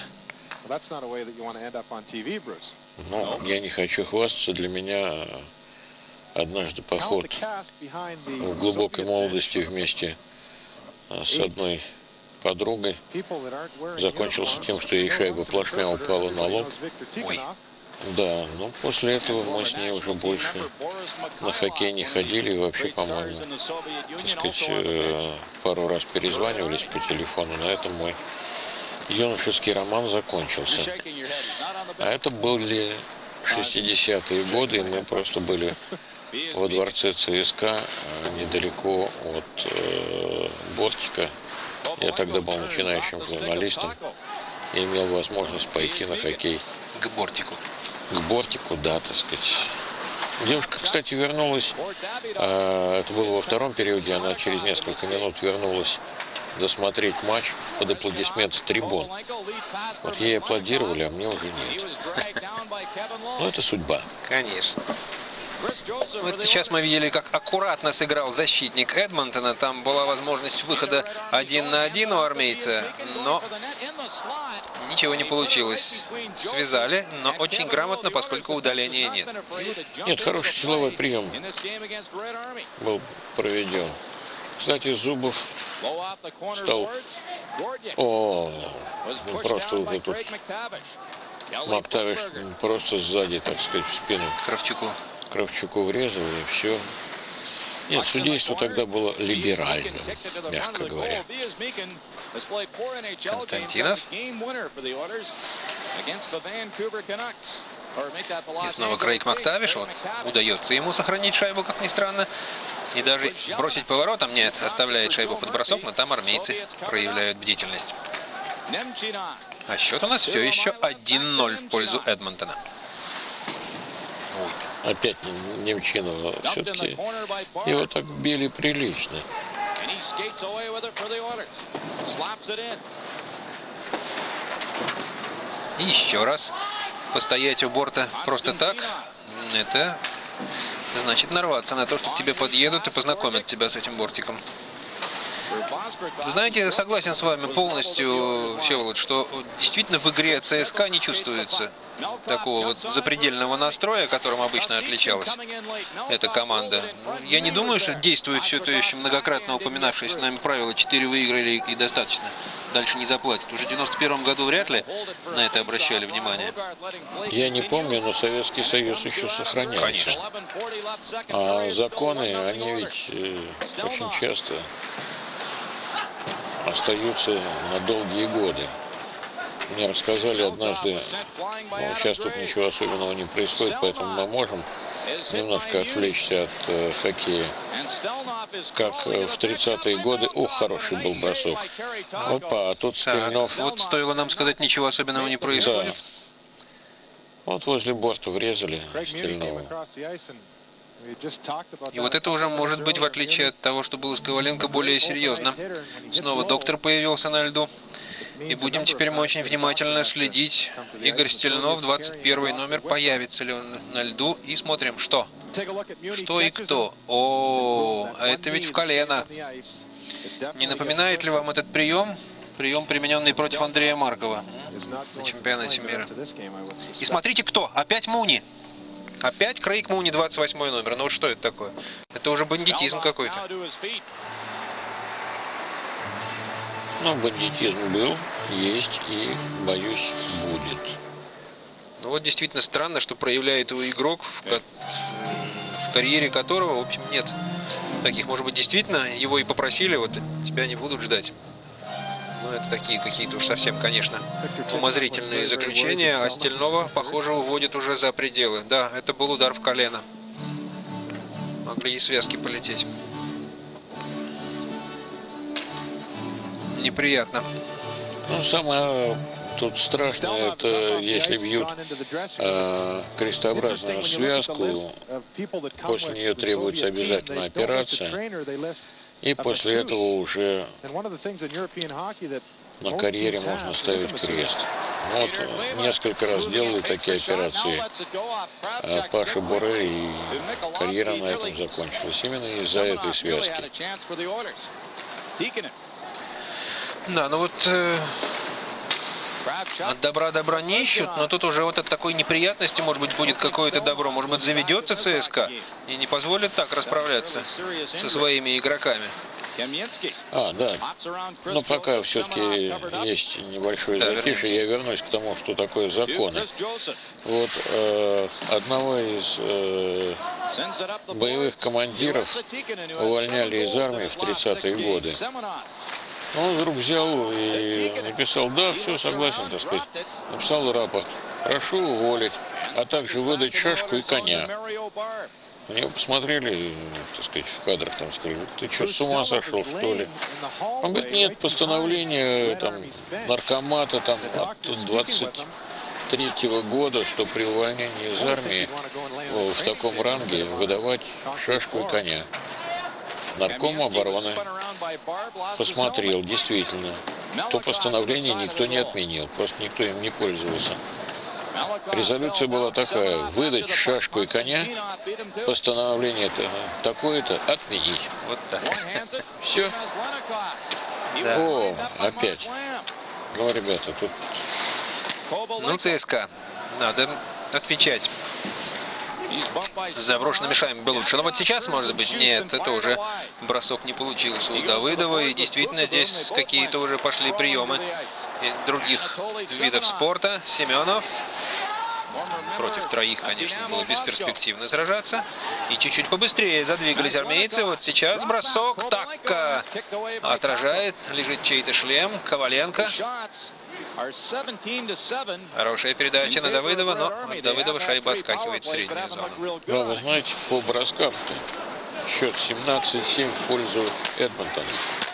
Ну, я не хочу хвастаться, для меня однажды поход в глубокой молодости вместе с одной подругой закончился тем, что ей шайба плашмя упала на лоб. Ой. Да, но после этого мы с ней уже больше на хоккей не ходили и вообще, по-моему, так сказать, пару раз перезванивались по телефону. На этом мой юношеский роман закончился. А это были 60-е годы, и мы просто были во дворце ЦСКА, недалеко от бортика. Я тогда был начинающим журналистом и имел возможность пойти на хоккей. К бортику. К бортику, да, так сказать. Девушка, кстати, вернулась, это было во втором периоде, она через несколько минут вернулась досмотреть матч под аплодисменты трибун. Вот ей аплодировали, а мне уже нет. Ну, это судьба. Конечно. Вот сейчас мы видели, как аккуратно сыграл защитник Эдмонтона. Там была возможность выхода 1 на 1 у армейца, но ничего не получилось. Связали, но очень грамотно, поскольку удаления нет. Нет, хороший силовой прием был проведен. Кстати, Зубов стал... О, просто вот этот Мактавиш просто сзади, так сказать, в спину Кравчуку врезал, и все. Нет, судейство тогда было либеральным, мягко говоря. Константинов. И снова Крейг Мактавиш. Вот удается ему сохранить шайбу, как ни странно. И даже бросить поворотом нет, оставляет шайбу под бросок, но там армейцы проявляют бдительность. А счет у нас все еще 1-0 в пользу Эдмонтона. Ой. Опять Немчинова. Все-таки его так били прилично. И еще раз. Постоять у борта просто так, это значит нарваться на то, что к тебе подъедут и познакомят тебя с этим бортиком. Вы знаете, согласен с вами полностью, Всеволод, что действительно в игре ЦСКА не чувствуется такого вот запредельного настроя, которым обычно отличалась эта команда. Я не думаю, что действует все то еще многократно упоминавшееся нами правило: 4 выиграли и достаточно. Дальше не заплатят. Уже в 91 году вряд ли на это обращали внимание. Я не помню, но Советский Союз еще сохранялся. Конечно. А законы, они ведь очень часто остаются на долгие годы. Мне рассказали однажды, ну, сейчас тут ничего особенного не происходит, поэтому мы можем немножко отвлечься от хоккея. Как в 30-е годы. Ух, хороший был бросок. Опа, а тут Стельнов. Вот стоило нам сказать, ничего особенного не происходит. Да. Вот возле борта врезали Стельнову. И вот это уже может быть, в отличие от того, что было с Коваленко, более серьезно. Снова доктор появился на льду. И будем теперь мы очень внимательно следить. Игорь Стельнов, 21 номер, появится ли он на льду. И смотрим, что. Что и кто. О, а это ведь в колено. Не напоминает ли вам этот прием? Прием, примененный против Андрея Маркова на чемпионате мира. И смотрите, кто. Опять Муни. Опять Крейг Муни, 28 номер. Ну вот что это такое? Это уже бандитизм какой-то. Ну, бандитизм был, есть и, боюсь, будет. Ну вот действительно странно, что проявляет его игрок, в карьере которого, в общем, нет таких. Может быть, действительно его и попросили, вот тебя не будут ждать. Ну, это такие какие-то уж совсем, конечно, умозрительные заключения. А Стельнова, похоже, уводит уже за пределы. Да, это был удар в колено. Могли и связки полететь. Неприятно. Ну, самое тут страшное, это если бьют крестообразную связку, после нее требуется обязательно операция, и после этого уже на карьере можно ставить крест. Вот несколько раз делали такие операции Паша Буре, и карьера на этом закончилась именно из-за этой связки. Да, ну вот от добра не ищут, но тут уже вот от такой неприятности, может быть, будет какое-то добро. Может быть, заведется ЦСКА и не позволит так расправляться со своими игроками. А, да. Но пока все-таки есть небольшое затишье, я вернусь к тому, что такое законы. Вот одного из боевых командиров увольняли из армии в 30-е годы. Он вдруг взял и написал: да, все, согласен, так сказать. Написал рапорт: прошу уволить, а также выдать шашку и коня. На него посмотрели, так сказать, в кадрах, там сказали: ты что, с ума сошел, что ли? Он говорит: нет, постановление там наркомата там от 23-го года, что при увольнении из армии в таком ранге выдавать шашку и коня. Нарком обороны посмотрел, действительно, то постановление никто не отменил, просто никто им не пользовался. Резолюция была такая: выдать шашку и коня, постановление такое-то отменить. Вот так. Все. Да. О, опять. Ну, ребята, тут... Ну, ЦСКА, надо отвечать. С заброшенными шайбами было лучше. Но вот сейчас, может быть, нет, это уже бросок не получился у Давыдова. И действительно здесь какие-то уже пошли приемы из других видов спорта. Семенов. Против троих, конечно, было бесперспективно сражаться. И чуть-чуть побыстрее задвигались армейцы. Вот сейчас бросок. Так, отражает, лежит чей-то шлем. Коваленко. Хорошая передача на Давыдова, но от Давыдова шайба отскакивает в среднюю зону. Да, вы знаете, по броскам-то счет 17-7 в пользу Эдмонтона.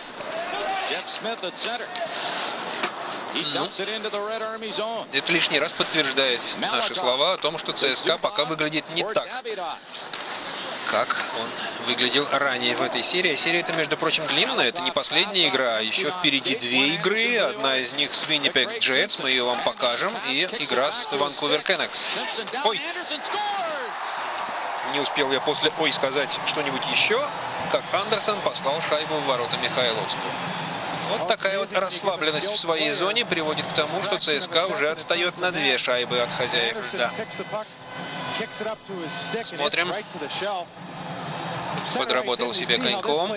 Ну, это лишний раз подтверждает наши слова о том, что ЦСКА пока выглядит не так, как он выглядел ранее в этой серии. Серия это, между прочим, длинная, это не последняя игра, еще впереди две игры. Одна из них с Winnipeg Jets, мы ее вам покажем, и игра с Vancouver Canucks. Ой! Не успел я после «ой» сказать что-нибудь еще, как Андерсон послал шайбу в ворота Михайловского. Вот такая вот расслабленность в своей зоне приводит к тому, что ЦСКА уже отстает на 2 шайбы от хозяев. Да. Смотрим. Подработал себе коньком.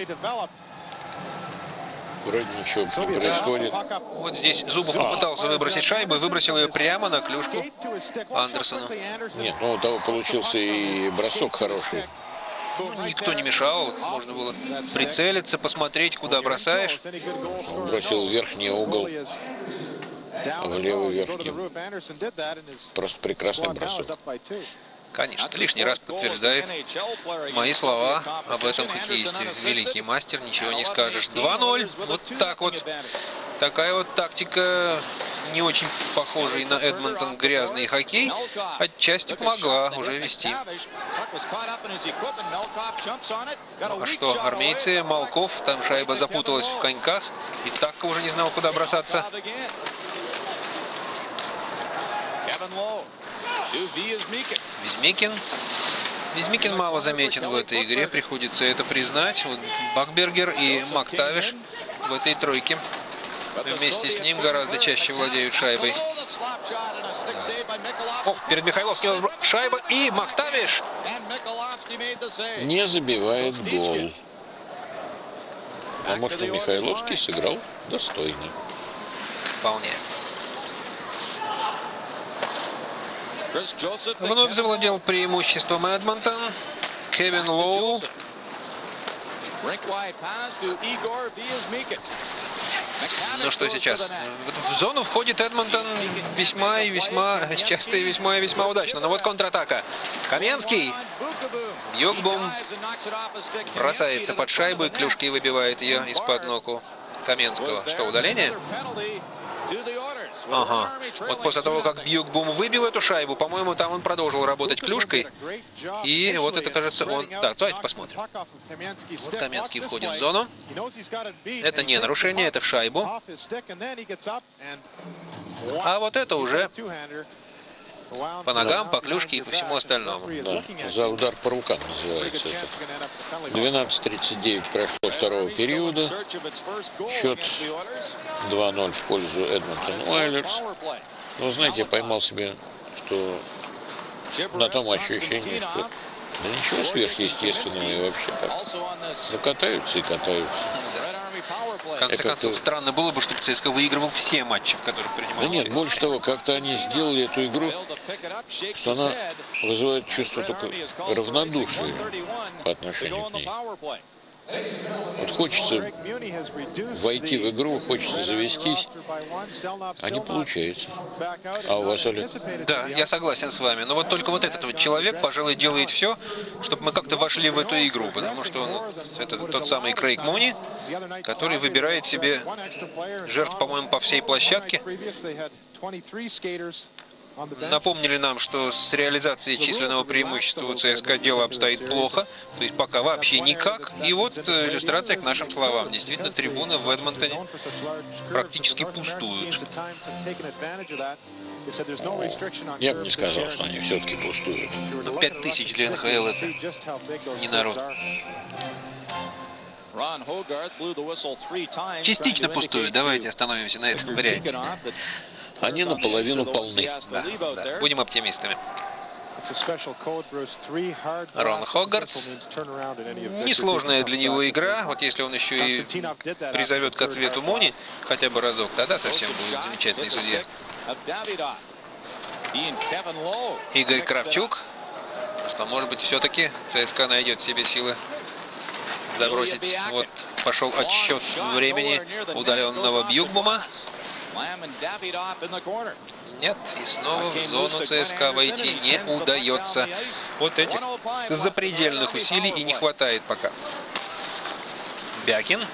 Вроде ничего не происходит. Вот здесь Зубов попытался выбросить шайбу и выбросил ее прямо на клюшку Андерсону. Нет, ну у того получился и бросок хороший. Ну, никто не мешал, можно было прицелиться, посмотреть, куда бросаешь. Он бросил в верхний угол, в левый верхний. Просто прекрасный бросок. Конечно, лишний раз подтверждает мои слова об этом хоккеисте. Великий мастер, ничего не скажешь. 2-0. Вот так вот. Такая вот тактика, не очень похожий на Эдмонтон грязный хоккей, отчасти помогла уже вести. Ну, а что, армейцы, Малков, там шайба запуталась в коньках, и так уже не знал, куда бросаться. Визмикин мало заметен в этой игре, приходится это признать. Вот Бакбергер и Мактавиш в этой тройке вместе с ним гораздо чаще владеют шайбой. О, перед Михайловским шайба и Мактавиш не забивает гол. Потому что Михайловский сыграл достойно. Вполне. Вновь завладел преимуществом Эдмонтон. Кевин Лоу. Ну что сейчас? В зону входит Эдмонтон весьма и весьма часто и весьма удачно. Но вот контратака. Каменский. Бьюкбум бросается под шайбу и клюшкой выбивает ее из-под ног у Каменского. Что, удаление? Ага. Вот после того, как Бьюкбум выбил эту шайбу, по-моему, там он продолжил работать клюшкой. И вот это, кажется, он... Так, давайте посмотрим. Вот Каменский входит в зону. Это не нарушение, это в шайбу. А вот это уже по ногам, по клюшке и по всему остальному. Да, за удар по рукам называется это. 12:39 прошло второго периода. Счет 2-0 в пользу Эдмонтон Уайлерс. Но, знаете, я поймал себе, что на том ощущении, что да ничего сверхъестественного и вообще так. Ну, катаются и катаются. В конце концов, странно было бы, чтобы ЦСКА выигрывал все матчи, в которых принимал участие. Да нет, больше того, как-то они сделали эту игру, что она вызывает чувство только равнодушия по отношению к ней. Вот хочется войти в игру, хочется завестись, а не получается. А у вас, Олег? Да, я согласен с вами. Но вот только вот этот вот человек, пожалуй, делает все, чтобы мы как-то вошли в эту игру. Потому что он, это тот самый Крейг Муни, который выбирает себе жертв, по-моему, по всей площадке. Напомнили нам, что с реализацией численного преимущества у ЦСКА дело обстоит плохо, то есть пока вообще никак. И вот иллюстрация к нашим словам. Действительно, трибуны в Эдмонтоне практически пустуют. Я бы не сказал, что они все-таки пустуют. Но 5000 для НХЛ это не народ. Частично пустуют. Давайте остановимся на этом варианте. Они наполовину полны. Да, да. Будем оптимистами. Рон Хогарт. Несложная для него игра. Вот если он еще и призовет к ответу Муни хотя бы разок, тогда совсем будет замечательный судья. Игорь Кравчук. Что, может быть, все-таки ЦСКА найдет в себе силы забросить. Вот пошел отсчет времени удаленного Бьюкбума. Нет, и снова в зону ЦСКА войти не удается. Вот этих запредельных усилий и не хватает пока. Бякин.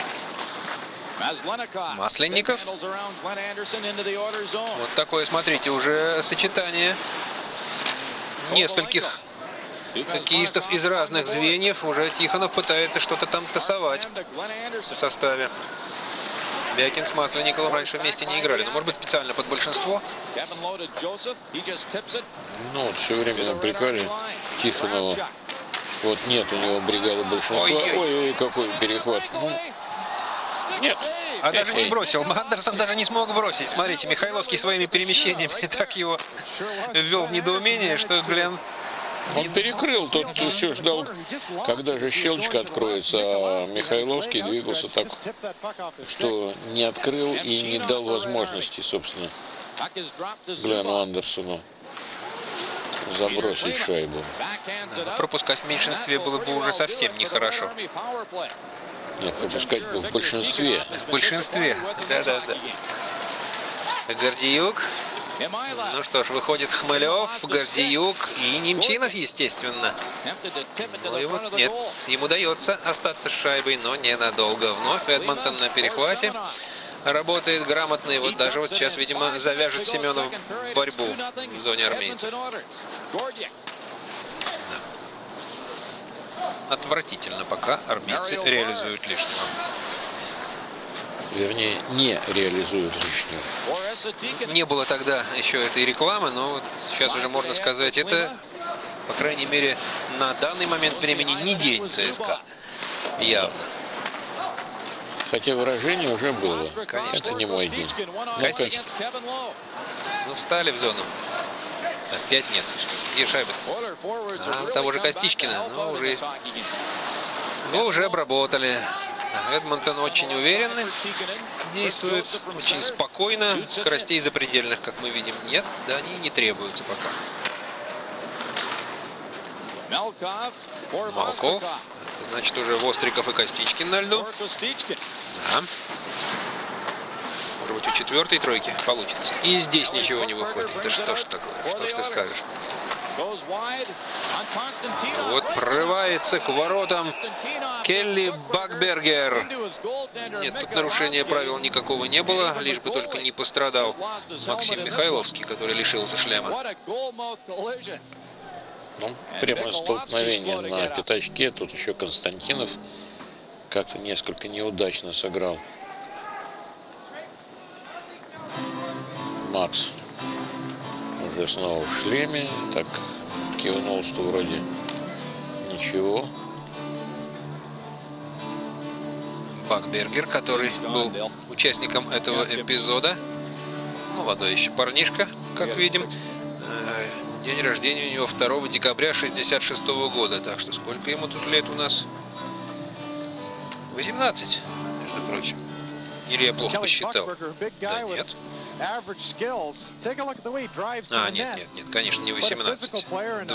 Масленников. Вот такое, смотрите, уже сочетание нескольких хоккеистов из разных звеньев. Уже Тихонов пытается что-то там тасовать в составе. Бякин с Масленниковым раньше вместе не играли. Но, может быть, специально под большинство. Ну, вот все время напрягали Тихонова. Вот нет у него бригады большинства. Ой-ой, какой перехват. Нет. А даже не бросил. Андерсон даже не смог бросить. Смотрите, Михайловский своими перемещениями так его ввел в недоумение, что Глен... Он перекрыл, тот все ждал, когда же щелчка откроется, а Михайловский двигался так, что не открыл и не дал возможности, собственно, Глену Андерсону забросить шайбу. Пропускать в меньшинстве было бы уже совсем нехорошо. Нет, пропускать бы в большинстве. В большинстве, да-да-да. Гордиюк. Ну что ж, выходит Хмелев, Гордиюк и Немчинов, естественно. Но его нет, ему удается остаться с шайбой, но ненадолго. Вновь Эдмонтон на перехвате. Работает грамотно, и вот даже вот сейчас, видимо, завяжет Семенов борьбу в зоне армейцев. Отвратительно пока армейцы реализуют лишнего. Вернее, не реализуют лишнего. Не было тогда еще этой рекламы, но вот сейчас уже можно сказать, это, по крайней мере, на данный момент времени не день ЦСКА. Явно. Хотя выражение уже было. Конечно. Это не мой день. Костичкин. Ну, встали в зону. Опять нет. Где шайба? Того же Костичкина. Но уже обработали. Эдмонтон очень уверенно действует, очень спокойно. Скоростей запредельных, как мы видим, нет. Да, они не требуются пока. Малков. Это значит уже Востриков и Костичкин на льду. Да. Может быть, у четвертой тройки получится. И здесь ничего не выходит. Да что ж такое? Что ж ты скажешь? Вот прорывается к воротам Келли Бакбергер. Нет, тут нарушения правил никакого не было, лишь бы только не пострадал Максим Михайловский, который лишился шлема. Ну, прямо столкновение на пятачке. Тут еще Константинов как-то несколько неудачно сыграл. Макс уже снова в шлеме. Так кивнул, что вроде ничего. Бакбергер, который был участником этого эпизода. Молодой еще парнишка, как видим. День рождения у него 2 декабря 1966 года. Так что сколько ему тут лет у нас? 18, между прочим. Или я плохо посчитал? Да нет. Нет, конечно, не 18.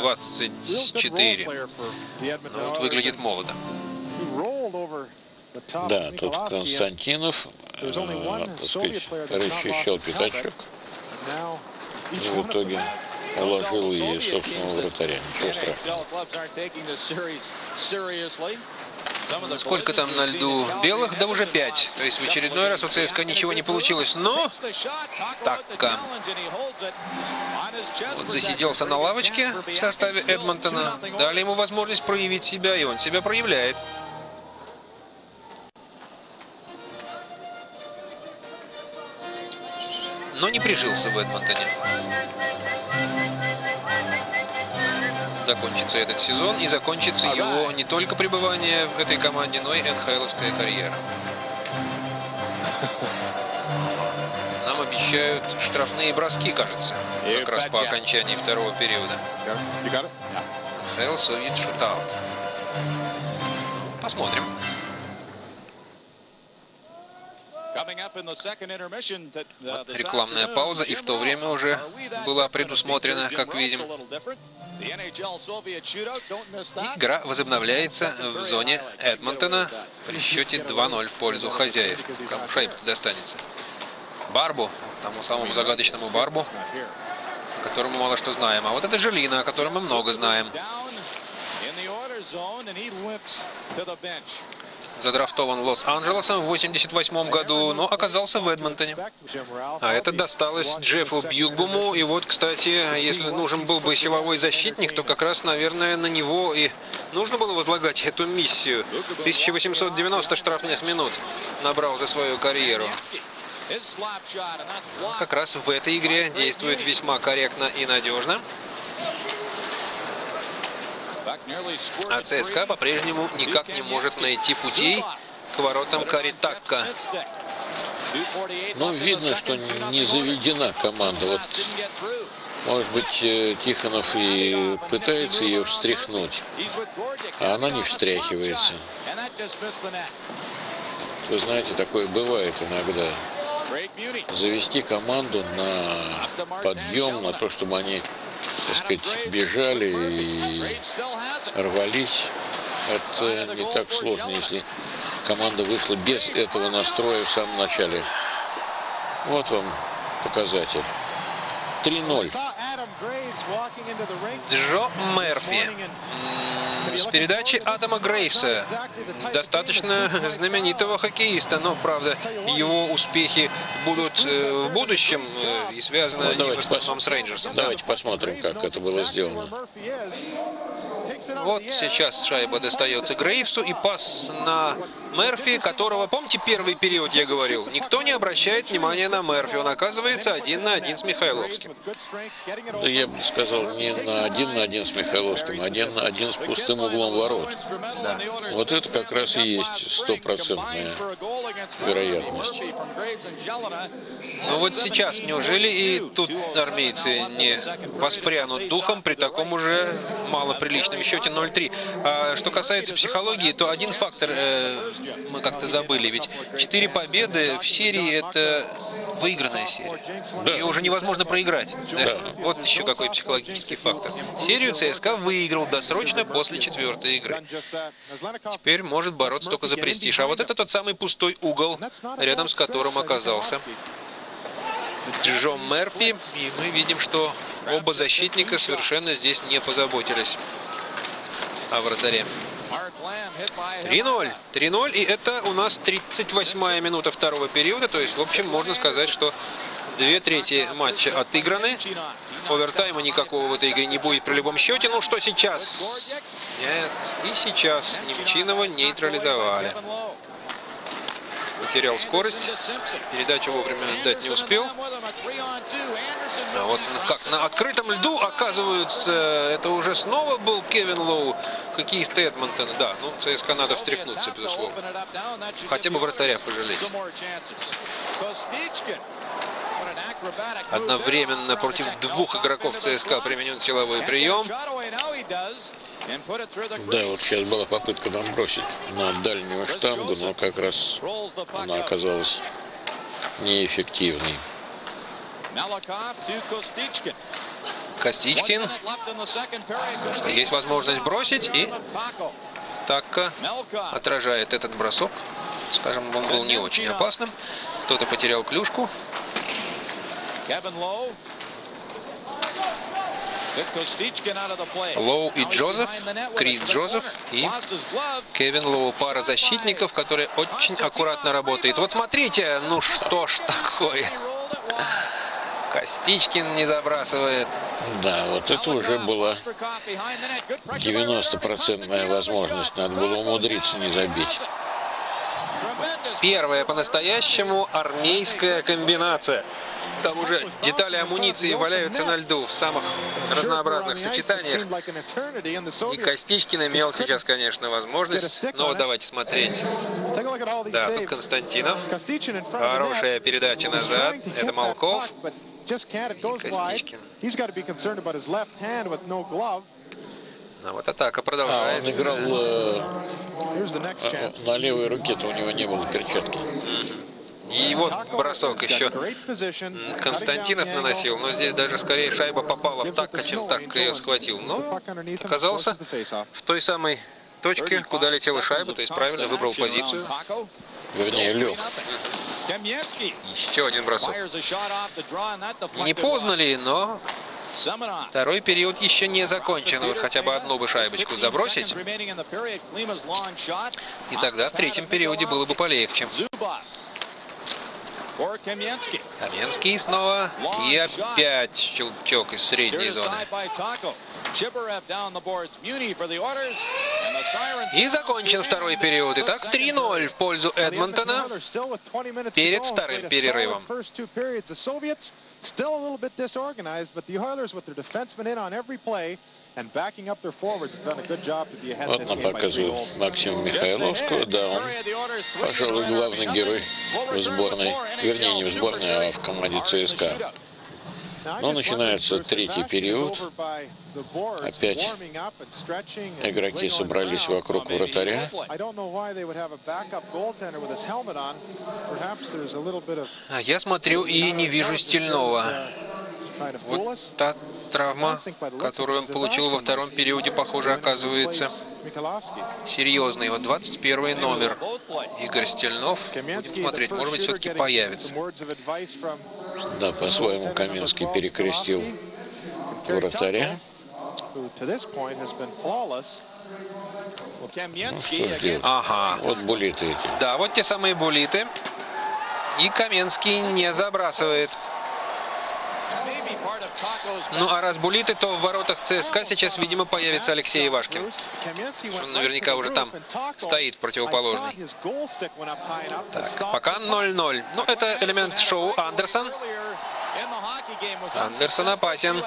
24. Ну, вот выглядит молодо. Да, тут Константинов, так сказать, расчищал пятачок. И в итоге уложил и собственного вратаря. Ничего страшного. Сколько там на льду белых? Да уже 5. То есть в очередной раз у ЦСКА ничего не получилось. Но так-ка. Вот засиделся на лавочке в составе Эдмонтона. Дали ему возможность проявить себя, и он себя проявляет. Но не прижился в Эдмонтоне. Закончится этот сезон и закончится его не только пребывание в этой команде, но и НХЛовская карьера. Нам обещают штрафные броски, кажется, как раз по окончании второго периода. НХЛ Soviet Shootout. Посмотрим. Вот рекламная пауза, и в то время уже была предусмотрена, как видим. И игра возобновляется в зоне Эдмонтона при счете 2-0 в пользу хозяев. Кому шайба-то достанется? Барбу, тому самому загадочному Барбу, о котором мы мало что знаем. А вот это Желина, о котором мы много знаем. Задрафтован Лос-Анджелесом в 1988 году, но оказался в Эдмонтоне. А это досталось Джеффу Бьюгбуму. И вот, кстати, если нужен был бы силовой защитник, то как раз, наверное, на него и нужно было возлагать эту миссию. 1890 штрафных минут набрал за свою карьеру. Как раз в этой игре действует весьма корректно и надежно. А ЦСКА по-прежнему никак не может найти путей к воротам Каритакка. Ну, видно, что не заведена команда. Вот, может быть, Тихонов и пытается ее встряхнуть, а она не встряхивается. Вы знаете, такое бывает иногда. Завести команду на подъем, на то, чтобы они, так сказать, бежали и рвались. Это не так сложно, если команда вышла без этого настроя в самом начале. Вот вам показатель. 3-0. Джо Мерфи с передачи Адама Грейвса, достаточно знаменитого хоккеиста, но, правда, его успехи будут в будущем и связаны не в основном с Рейнджерсом. Давайте посмотрим, как это было сделано. Вот сейчас шайба достается Грейвсу и пас на Мерфи, которого, помните, первый период я говорил, никто не обращает внимания на Мерфи, он оказывается 1 на 1 с Михайловским. Да я бы сказал, не на 1 на 1 с Михайловским, а 1 на 1 с пустым углом ворот. Да. Вот это как раз и есть стопроцентная вероятность. Ну вот сейчас, неужели и тут армейцы не воспрянут духом при таком уже малоприличном счете 0-3? А что касается психологии, то один фактор мы как-то забыли, ведь 4 победы в серии — это выигранная серия. Да. Ее уже невозможно проиграть. Да. Вот еще какой психологический фактор. Серию ЦСКА выиграл досрочно после 4-й игры. Теперь может бороться только за престиж. А вот это тот самый пустой угол, рядом с которым оказался Джо Мерфи. И мы видим, что оба защитника совершенно здесь не позаботились о вратаре. 3-0. 3-0, и это у нас 38-я минута второго периода. То есть, в общем, можно сказать, что 2/3 матча отыграны. Овертайма никакого в этой игре не будет при любом счете. Ну что сейчас? Нет, и сейчас Немчинова нейтрализовали. Потерял скорость, передачу вовремя отдать не успел. А вот как на открытом льду, оказывается, это уже снова был Кевин Лоу, хоккеист Эдмонтона. Да, ну ЦСКА надо встряхнуться, безусловно. Хотя бы вратаря пожалеть. Одновременно против 2 игроков ЦСКА применен силовой прием. Да, вот сейчас была попытка нам бросить на дальнюю штангу, но как раз она оказалась неэффективной. Костичкин. Что есть возможность бросить, и Такка отражает этот бросок. Скажем, он был не очень опасным. Кто-то потерял клюшку. Лоу и Джозеф, Крис Джозеф и Кевин Лоу. Пара защитников, которые очень аккуратно работает. Вот смотрите, ну что ж такое. Костичкин не забрасывает. Да, вот это уже была 90% возможность. Надо было умудриться не забить. Первая по-настоящему армейская комбинация. Там уже детали амуниции валяются на льду в самых разнообразных сочетаниях. И Костичкин имел сейчас, конечно, возможность. Но давайте смотреть. Да, тут Константинов. Хорошая передача назад. Это Малков. И Костичкин. Ну вот атака продолжается. Он играл на левой руке-то, у него не было перчатки. И вот бросок еще Константинов наносил, но здесь даже скорее шайба попала в Такка, чем Такка ее схватил. Но оказался в той самой точке, куда летела шайба, то есть правильно выбрал позицию. Вернее, лег. Еще один бросок. Не поздно ли, но второй период еще не закончен. Вот хотя бы одну бы шайбочку забросить. И тогда в третьем периоде было бы полегче. Каменский снова. И опять щелчок из средней зоны. И закончен второй период. Итак, 3-0 в пользу Эдмонтона перед вторым перерывом. Вот нам показывает Максима Михайловского. Да, он, пожалуй, главный герой в сборной. Вернее, не в сборной, а в команде ЦСКА. Но начинается третий период. Опять игроки собрались вокруг вратаря. Я смотрю и не вижу Стильного. Вот та травма, которую он получил во втором периоде, похоже, оказывается серьезной. Вот 21 номер Игорь Стильнов. Будем смотреть, может быть, все-таки появится. Да, по-своему Каменский перекрестил вратаря. Ну, что ж делать? Ага. Вот булиты эти. Да, вот те самые булиты. И Каменский не забрасывает. Ну, а раз булиты, то в воротах ЦСКА сейчас, видимо, появится Алексей Ивашкин. Он наверняка уже там стоит в противоположной. Так, пока 0-0. Ну, это элемент шоу Андерсон. Андерсон опасен.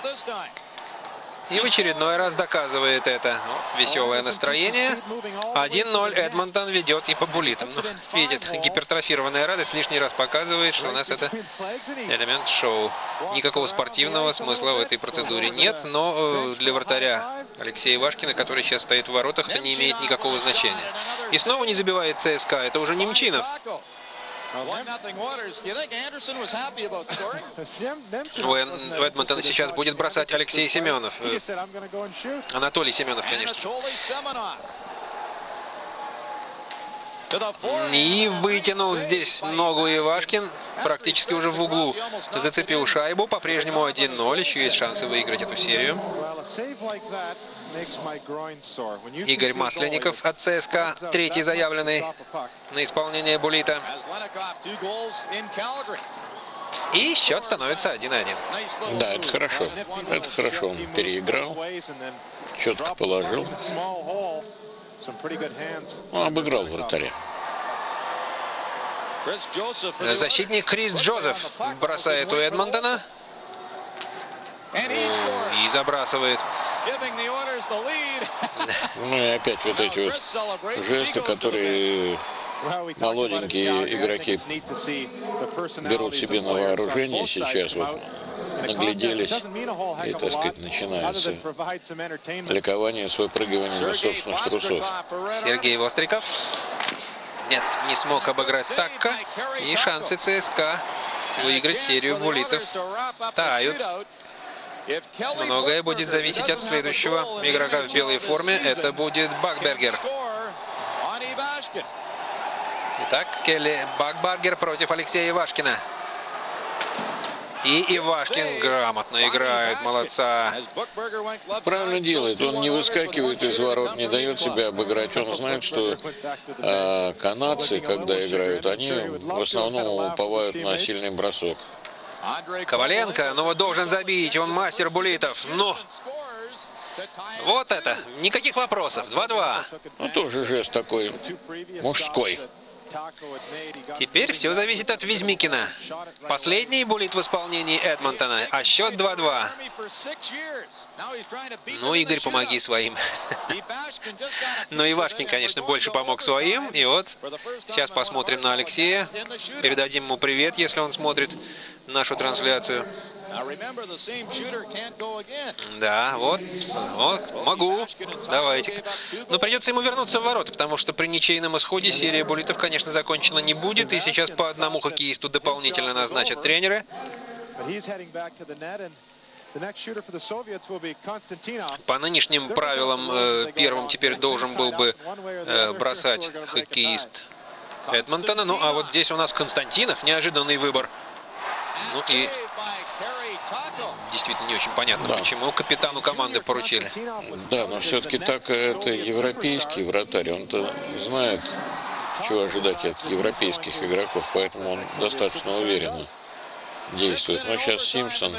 И в очередной раз доказывает это. Вот, веселое настроение. 1-0 Эдмонтон ведет и по булитам. Ну, видит, гипертрофированная радость лишний раз показывает, что у нас это элемент шоу. Никакого спортивного смысла в этой процедуре нет, но для вратаря Алексея Ивашкина, который сейчас стоит в воротах, это не имеет никакого значения. И снова не забивает ЦСКА, это уже Немчинов. У Эдмонтона сейчас будет бросать Алексей Семенов. Анатолий Семенов, конечно. И вытянул здесь ногу Ивашкин. Практически уже в углу зацепил шайбу. По-прежнему 1-0. Еще есть шансы выиграть эту серию. Игорь Масленников от ЦСКА, третий заявленный на исполнение булита. И счет становится 1-1. Да, это хорошо. Это хорошо. Он переиграл. Четко положил. Он обыграл вратаря. Защитник Крис Джозеф бросает у Эдмонтона. И забрасывает. Ну и опять вот эти вот жесты, которые молоденькие игроки берут себе на вооружение сейчас, вот нагляделись, и, так сказать, начинается ликование с выпрыгиванием из собственных трусов. Сергей Востриков. Нет, не смог обыграть Такка. И шансы ЦСКА выиграть серию булитов тают. Многое будет зависеть от следующего игрока в белой форме. Это будет Бакбергер. Итак, Келли Бакбергер против Алексея Ивашкина. И Ивашкин грамотно играет, молодца. Правильно делает. Он не выскакивает из ворот, не дает себя обыграть. Он знает, что канадцы, когда играют, они в основном уповают на сильный бросок. Коваленко, ну вот должен забить, он мастер булитов. Ну, вот это, никаких вопросов, 2-2. Ну, тоже жест такой мужской. Теперь все зависит от Везмикина. Последний булит в исполнении Эдмонтона, а счет 2-2. Ну, Игорь, помоги своим. Но Ивашкин, конечно, больше помог своим. И вот сейчас посмотрим на Алексея. Передадим ему привет, если он смотрит нашу трансляцию. Да, вот, могу. Давайте. Но придется ему вернуться в ворота, потому что при ничейном исходе серия булитов, конечно, закончена не будет. И сейчас по одному хоккеисту дополнительно назначат тренеры. По нынешним правилам первым теперь должен был бы бросать хоккеист Эдмонтона. Ну, а вот здесь у нас Константинов, неожиданный выбор. Ну и действительно не очень понятно, почему капитану команды поручили. Да, но все-таки так это европейский вратарь. Он-то знает, чего ожидать от европейских игроков, поэтому он достаточно уверенно действует. Но сейчас Симпсон.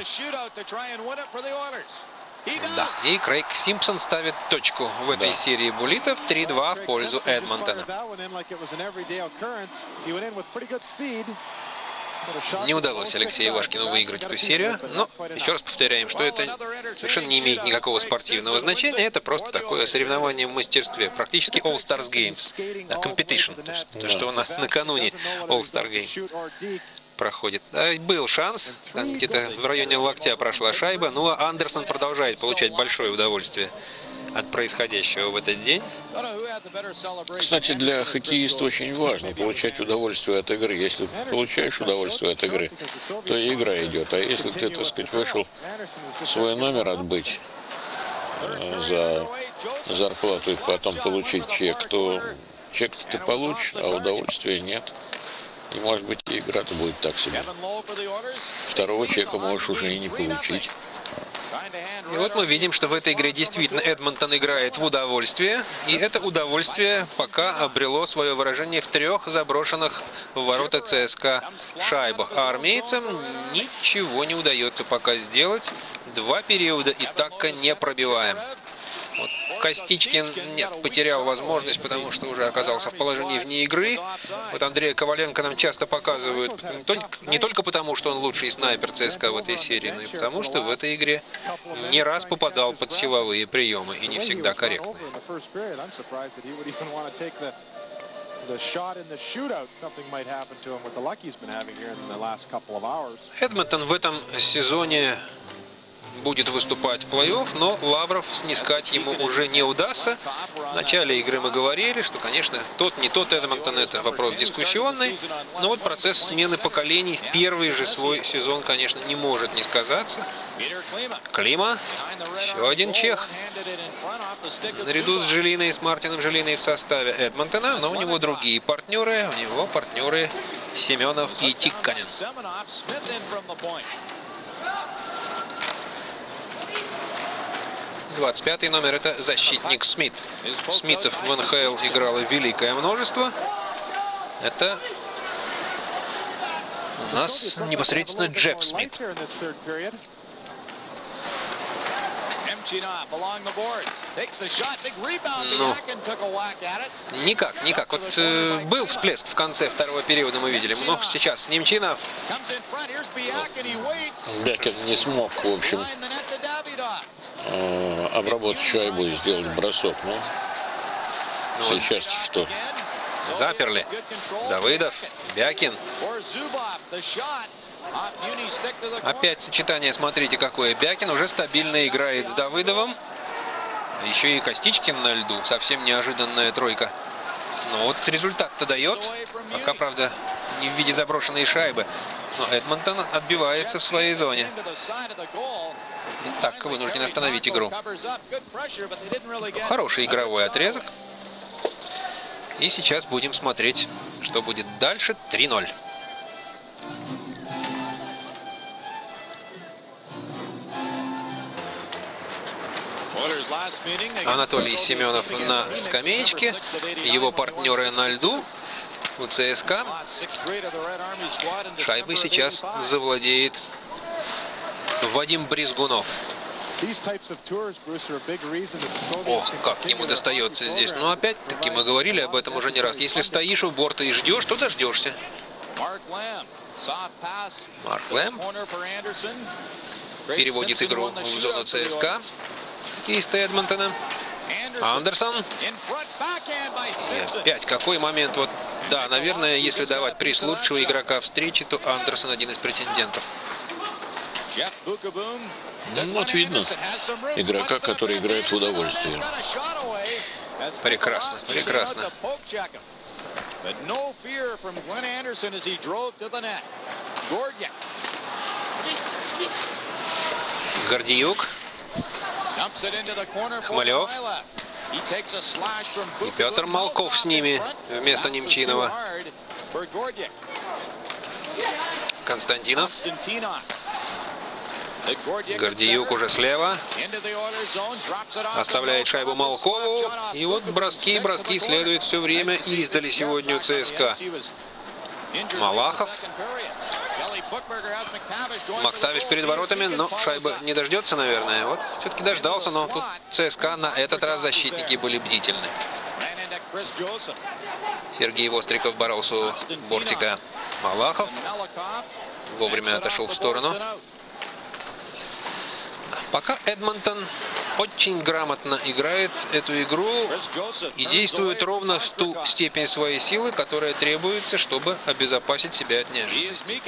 Да, и Крейг Симпсон ставит точку в этой серии булитов. 3-2 в пользу Эдмонтона. Не удалось Алексею Ивашкину выиграть эту серию, но еще раз повторяем, что это совершенно не имеет никакого спортивного значения, это просто такое соревнование в мастерстве, практически All-Stars Games, да, competition, то, что у нас накануне All-Star Game проходит. Да, был шанс, там где-то в районе локтя прошла шайба, ну а Андерсон продолжает получать большое удовольствие от происходящего в этот день. Кстати, для хоккеиста очень важно получать удовольствие от игры. Если получаешь удовольствие от игры, то и игра идет. А если ты, так сказать, вышел свой номер отбыть за зарплату и потом получить чек, то чек ты получишь, а удовольствия нет. И, может быть, игра-то будет так себе. Второго чека можешь уже и не получить. И вот мы видим, что в этой игре действительно Эдмонтон играет в удовольствие. И это удовольствие пока обрело свое выражение в 3 заброшенных в ворота ЦСКА шайбах. А армейцам ничего не удается пока сделать. 2 периода и так не пробиваем. Вот. Костичкин потерял возможность, потому что уже оказался в положении вне игры. Вот Андрея Коваленко нам часто показывают, не только потому, что он лучший снайпер ЦСКА в этой серии, но и потому, что в этой игре не раз попадал под силовые приемы и не всегда корректно. Эдмонтон в этом сезоне будет выступать в плей-офф, но лавров снискать ему уже не удастся. В начале игры мы говорили, что, конечно, тот не тот Эдмонтон, это вопрос дискуссионный, но вот процесс смены поколений в первый же свой сезон, конечно, не может не сказаться. Клима, еще один чех, наряду с Жилиной, с Мартином Жилиной в составе Эдмонтона, но у него другие партнеры, у него партнеры Семенов и Тикканен. 25-й номер — это защитник Смит. Смитов в НХЛ играло великое множество. Это у нас непосредственно Джефф Смит. Ну, никак. Вот был всплеск в конце второго периода, мы видели. Но сейчас Немчинов. Бякин не смог, в общем, обработать шайбу и сделать бросок. Ну, сейчас что? Заперли. Давыдов, Бякин. Опять сочетание, смотрите, какое. Бякин уже стабильно играет с Давыдовым. Еще и Костичкин на льду. Совсем неожиданная тройка. Но вот результат-то дает. Пока, правда, не в виде заброшенной шайбы. Но Эдмонтон отбивается в своей зоне. Итак, вынужден остановить игру. Хороший игровой отрезок. И сейчас будем смотреть, что будет дальше. 3-0. Анатолий Семенов на скамеечке. Его партнеры на льду у ЦСКА. Шайбой сейчас завладеет Вадим Брезгунов. Ох, как ему достается здесь. Но опять-таки мы говорили об этом уже не раз. Если стоишь у борта и ждешь, то дождешься. Марк Лэм переводит игру в зону ЦСКА. Хоккеиста Эдмонтона. Андерсон. И опять какой момент. Вот, да, наверное, если давать приз лучшего игрока встречи, то Андерсон один из претендентов. Ну, вот видно игрока, который играет в удовольствие. Прекрасно, прекрасно. Гордиюк. Хмелев. И Петр Малков с ними вместо Немчинова. Константинов. Гордиюк уже слева. Оставляет шайбу Малкову. И вот броски следуют все время издали сегодня у ЦСКА. Малахов. Мактавиш перед воротами, но шайба не дождется, наверное. Вот все-таки дождался, но тут ЦСКА на этот раз защитники были бдительны. Сергей Востриков боролся у бортика. Малахов вовремя отошел в сторону. Пока Эдмонтон очень грамотно играет эту игру и действует ровно в ту степень своей силы, которая требуется, чтобы обезопасить себя от неожиданности.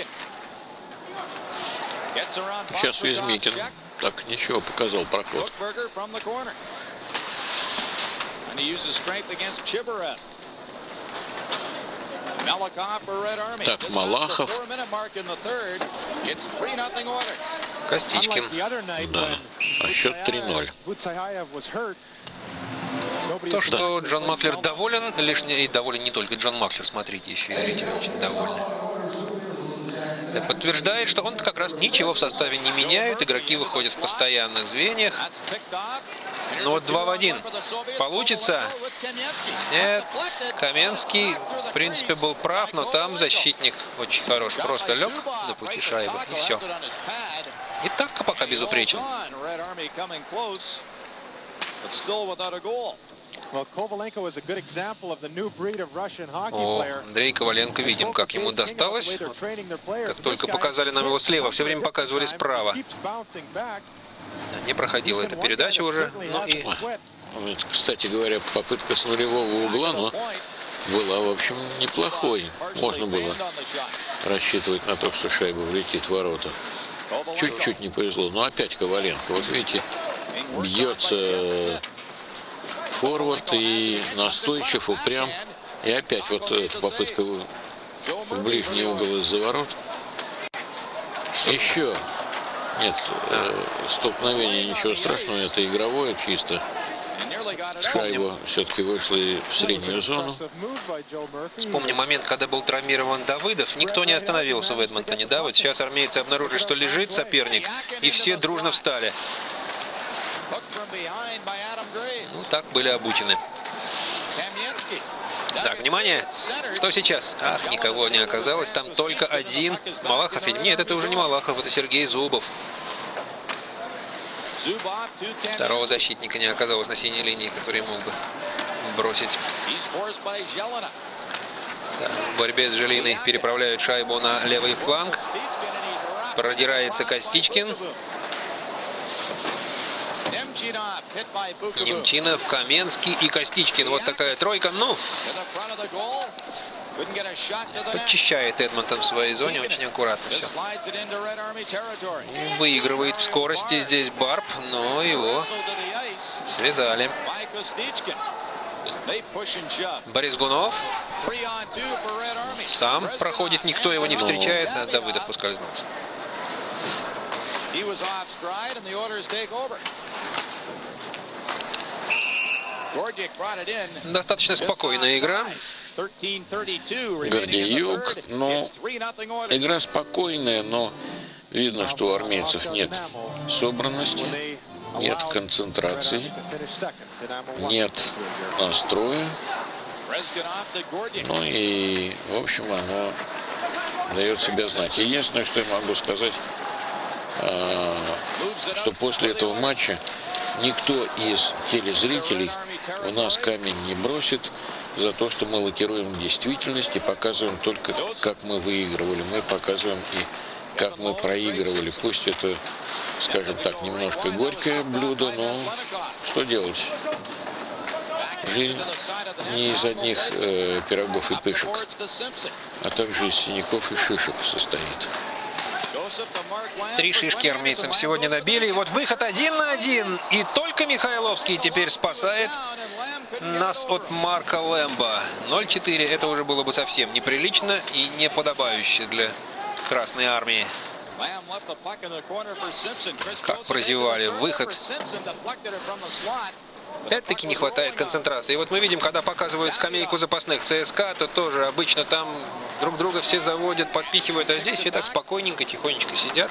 Сейчас Везмикин. Так, ничего, показал проход. Так, Малахов. Костичкин. Да, а счет 3-0. То, что Джон Маклер доволен, и доволен не только Джон Маклер, смотрите, еще и зрители очень довольны. Подтверждает, что он как раз ничего в составе не меняет, игроки выходят в постоянных звеньях. Но вот 2 в 1 получится? Нет, Каменский в принципе был прав, но там защитник очень хорош, просто лег на пути шайбы и все. И так пока безупречен. О, Андрей Коваленко, видим, как ему досталось. Как только показали нам его слева, все время показывали справа. Не проходила эта передача уже. Ну и... Кстати говоря, попытка с нулевого угла, но была, в общем, неплохой. Можно было рассчитывать на то, что шайба влетит в ворота. Чуть-чуть не повезло. Но опять Коваленко. Вот видите, бьется форвард и настойчив, упрям. И опять вот эта попытка в ближний угол из-за ворот. Еще. Нет, столкновение ничего страшного, это игровое чисто. Шайба все-таки вышла в среднюю зону. Вспомним момент, когда был травмирован Давыдов. Никто не остановился в Эдмонтоне. Да, вот сейчас армейцы обнаружили, что лежит соперник, и все дружно встали. Ну, так были обучены. Так, внимание, что сейчас? Ах, никого не оказалось, там только один Малахов. Нет, это уже не Малахов, это Сергей Зубов. Второго защитника не оказалось на синей линии, который мог бы бросить. Так, в борьбе с Жилиной переправляют шайбу на левый фланг. Продирается Костичкин. Немчинов, Каменский и Костичкин. Вот такая тройка. Ну, подчищает Эдмонтон в своей зоне очень аккуратно все. И выигрывает в скорости здесь Барб, но его связали. Борис Гунов сам проходит, никто его не встречает, а Давыдов поскользнулся. Достаточно спокойная игра. Гордеюк, но игра спокойная, но видно, что у армейцев нет собранности, нет концентрации, нет настроя. Ну и, в общем, оно дает себя знать. Единственное, что я могу сказать, что после этого матча никто из телезрителей у нас камень не бросит за то, что мы лакируем действительность и показываем только, как мы выигрывали. Мы показываем и как мы проигрывали. Пусть это, скажем так, немножко горькое блюдо, но что делать? Жизнь не из одних пирогов и пышек, а также из синяков и шишек состоит. 3 шишки армейцам сегодня набили. И вот выход 1 на 1. И только Михайловский теперь спасает нас от Марка Лэмбо. 0-4. Это уже было бы совсем неприлично и неподобающе для Красной Армии. Как прозевали выход. Опять-таки не хватает концентрации. И вот мы видим, когда показывают скамейку запасных ЦСКА, то тоже обычно там друг друга все заводят, подпихивают, а здесь все так спокойненько, тихонечко сидят.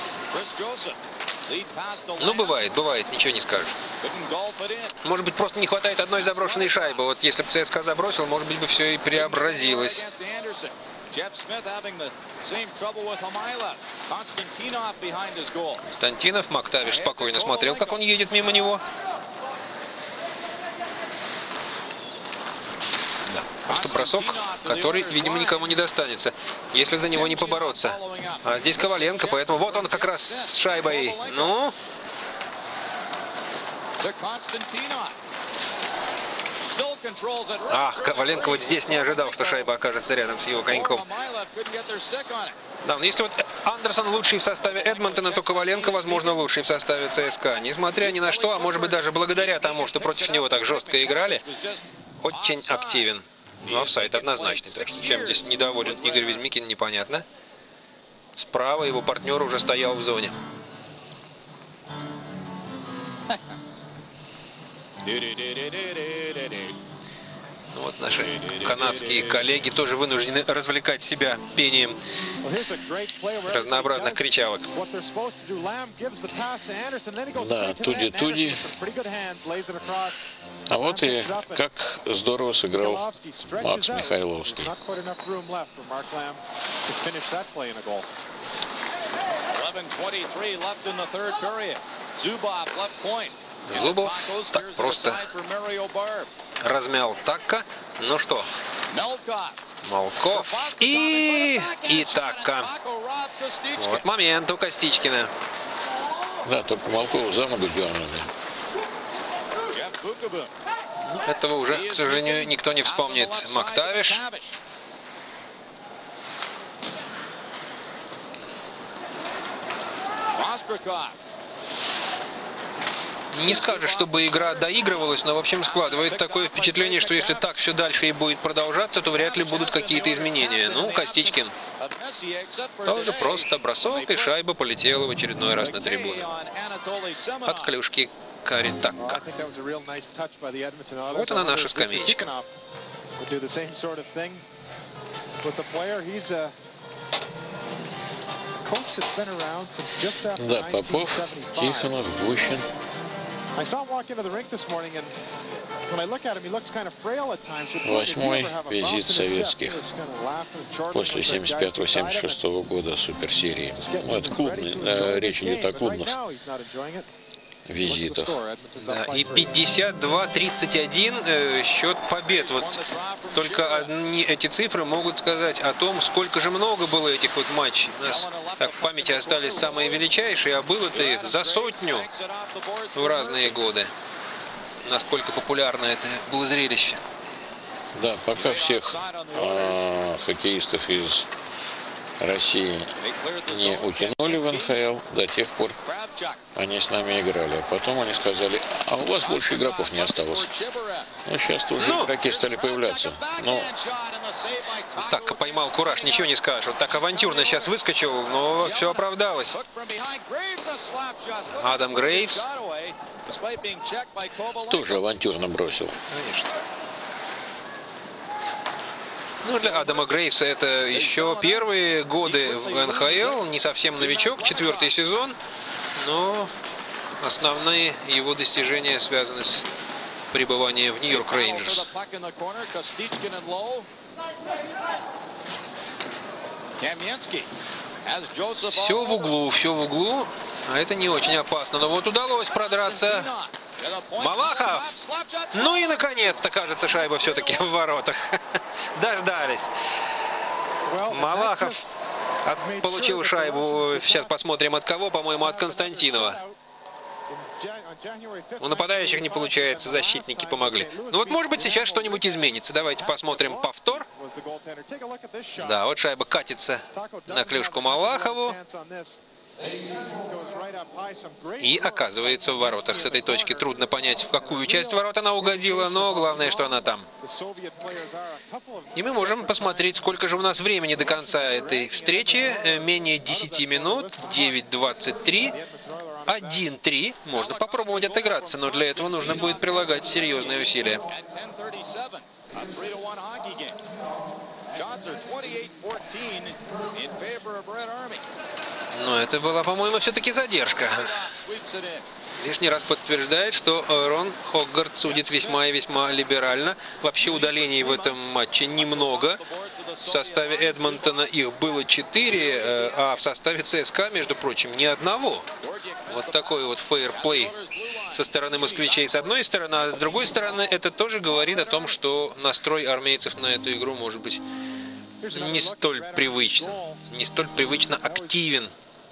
Ну, бывает, ничего не скажешь. Может быть, просто не хватает одной заброшенной шайбы. Вот если бы ЦСКА забросил, может быть, бы все и преобразилось. Константинов, Мактавиш спокойно смотрел, как он едет мимо него. Да, просто бросок, который, видимо, никому не достанется, если за него не побороться. А здесь Коваленко, поэтому вот он как раз с шайбой. Ну. Ах, Коваленко вот здесь не ожидал, что шайба окажется рядом с его коньком. Да, но если вот Андерсон лучший в составе Эдмонтона, то Коваленко, возможно, лучший в составе ЦСКА. Несмотря ни на что, а может быть даже благодаря тому, что против него так жестко играли, очень активен. Но офсайд однозначный. Так что чем здесь недоволен Игорь Везмикин, непонятно. Справа его партнер уже стоял в зоне. Ну, вот наши канадские коллеги тоже вынуждены развлекать себя пением разнообразных кричалок. Да, туди-туди. А вот и как здорово сыграл Макс Михайловский. Зубов так просто размял Такка. Ну что, Малков и Такка. Вот момент у Костичкина. Да, только Малкова за ногу дернули. Этого уже, к сожалению, никто не вспомнит. Мактавиш. Не скажешь, чтобы игра доигрывалась, но в общем складывается такое впечатление, что если так все дальше и будет продолжаться, то вряд ли будут какие-то изменения. Ну, Костичкин тоже просто бросок, и шайба полетела в очередной раз на трибуну. От клюшки Кари Такка. Вот она, наша скамеечка. Да, Попов, Тихонов, Гущин. Восьмой визит советских после 75-76 года суперсерии. Ну, это клубный, речь идет о клубных визитах. Да, и 52-31 счет побед. Вот только одни эти цифры могут сказать о том, сколько же много было этих вот матчей. У нас так в памяти остались самые величайшие, а было-то их за сотню в разные годы. Насколько популярно это было зрелище. Да, пока всех хоккеистов из России не утянули в НХЛ, до тех пор они с нами играли. А потом они сказали, а у вас больше игроков не осталось. Ну, сейчас тоже игроки стали появляться. Но... Так, поймал кураж, ничего не скажешь. Вот так авантюрно сейчас выскочил, но все оправдалось. Адам Грейвс. Тоже авантюрно бросил. Конечно. Ну, для Адама Грейвса это еще первые годы в НХЛ, не совсем новичок, 4-й сезон, но основные его достижения связаны с пребыванием в Нью-Йорк Рейнджерс. Все в углу, а это не очень опасно, но вот удалось продраться. Малахов! Ну и наконец-то, кажется, шайба все-таки в воротах. Дождались. Малахов получил шайбу. Сейчас посмотрим от кого. По-моему, от Константинова. У нападающих не получается, защитники помогли. Ну вот, может быть, сейчас что-нибудь изменится. Давайте посмотрим повтор. Да, вот шайба катится на клюшку Малахову. И оказывается в воротах. С этой точки трудно понять, в какую часть ворот она угодила, но главное, что она там. И мы можем посмотреть, сколько же у нас времени до конца этой встречи. Менее 10 минут, 9:23, 1:3. Можно попробовать отыграться, но для этого нужно будет прилагать серьезные усилия. Но это была, по-моему, все-таки задержка. Лишний раз подтверждает, что Рон Хоггарт судит весьма и весьма либерально. Вообще удалений в этом матче немного. В составе Эдмонтона их было 4, а в составе ЦСКА, между прочим, ни одного. Вот такой вот фейерплей со стороны москвичей с одной стороны, а с другой стороны это тоже говорит о том, что настрой армейцев на эту игру может быть не столь привычно активен.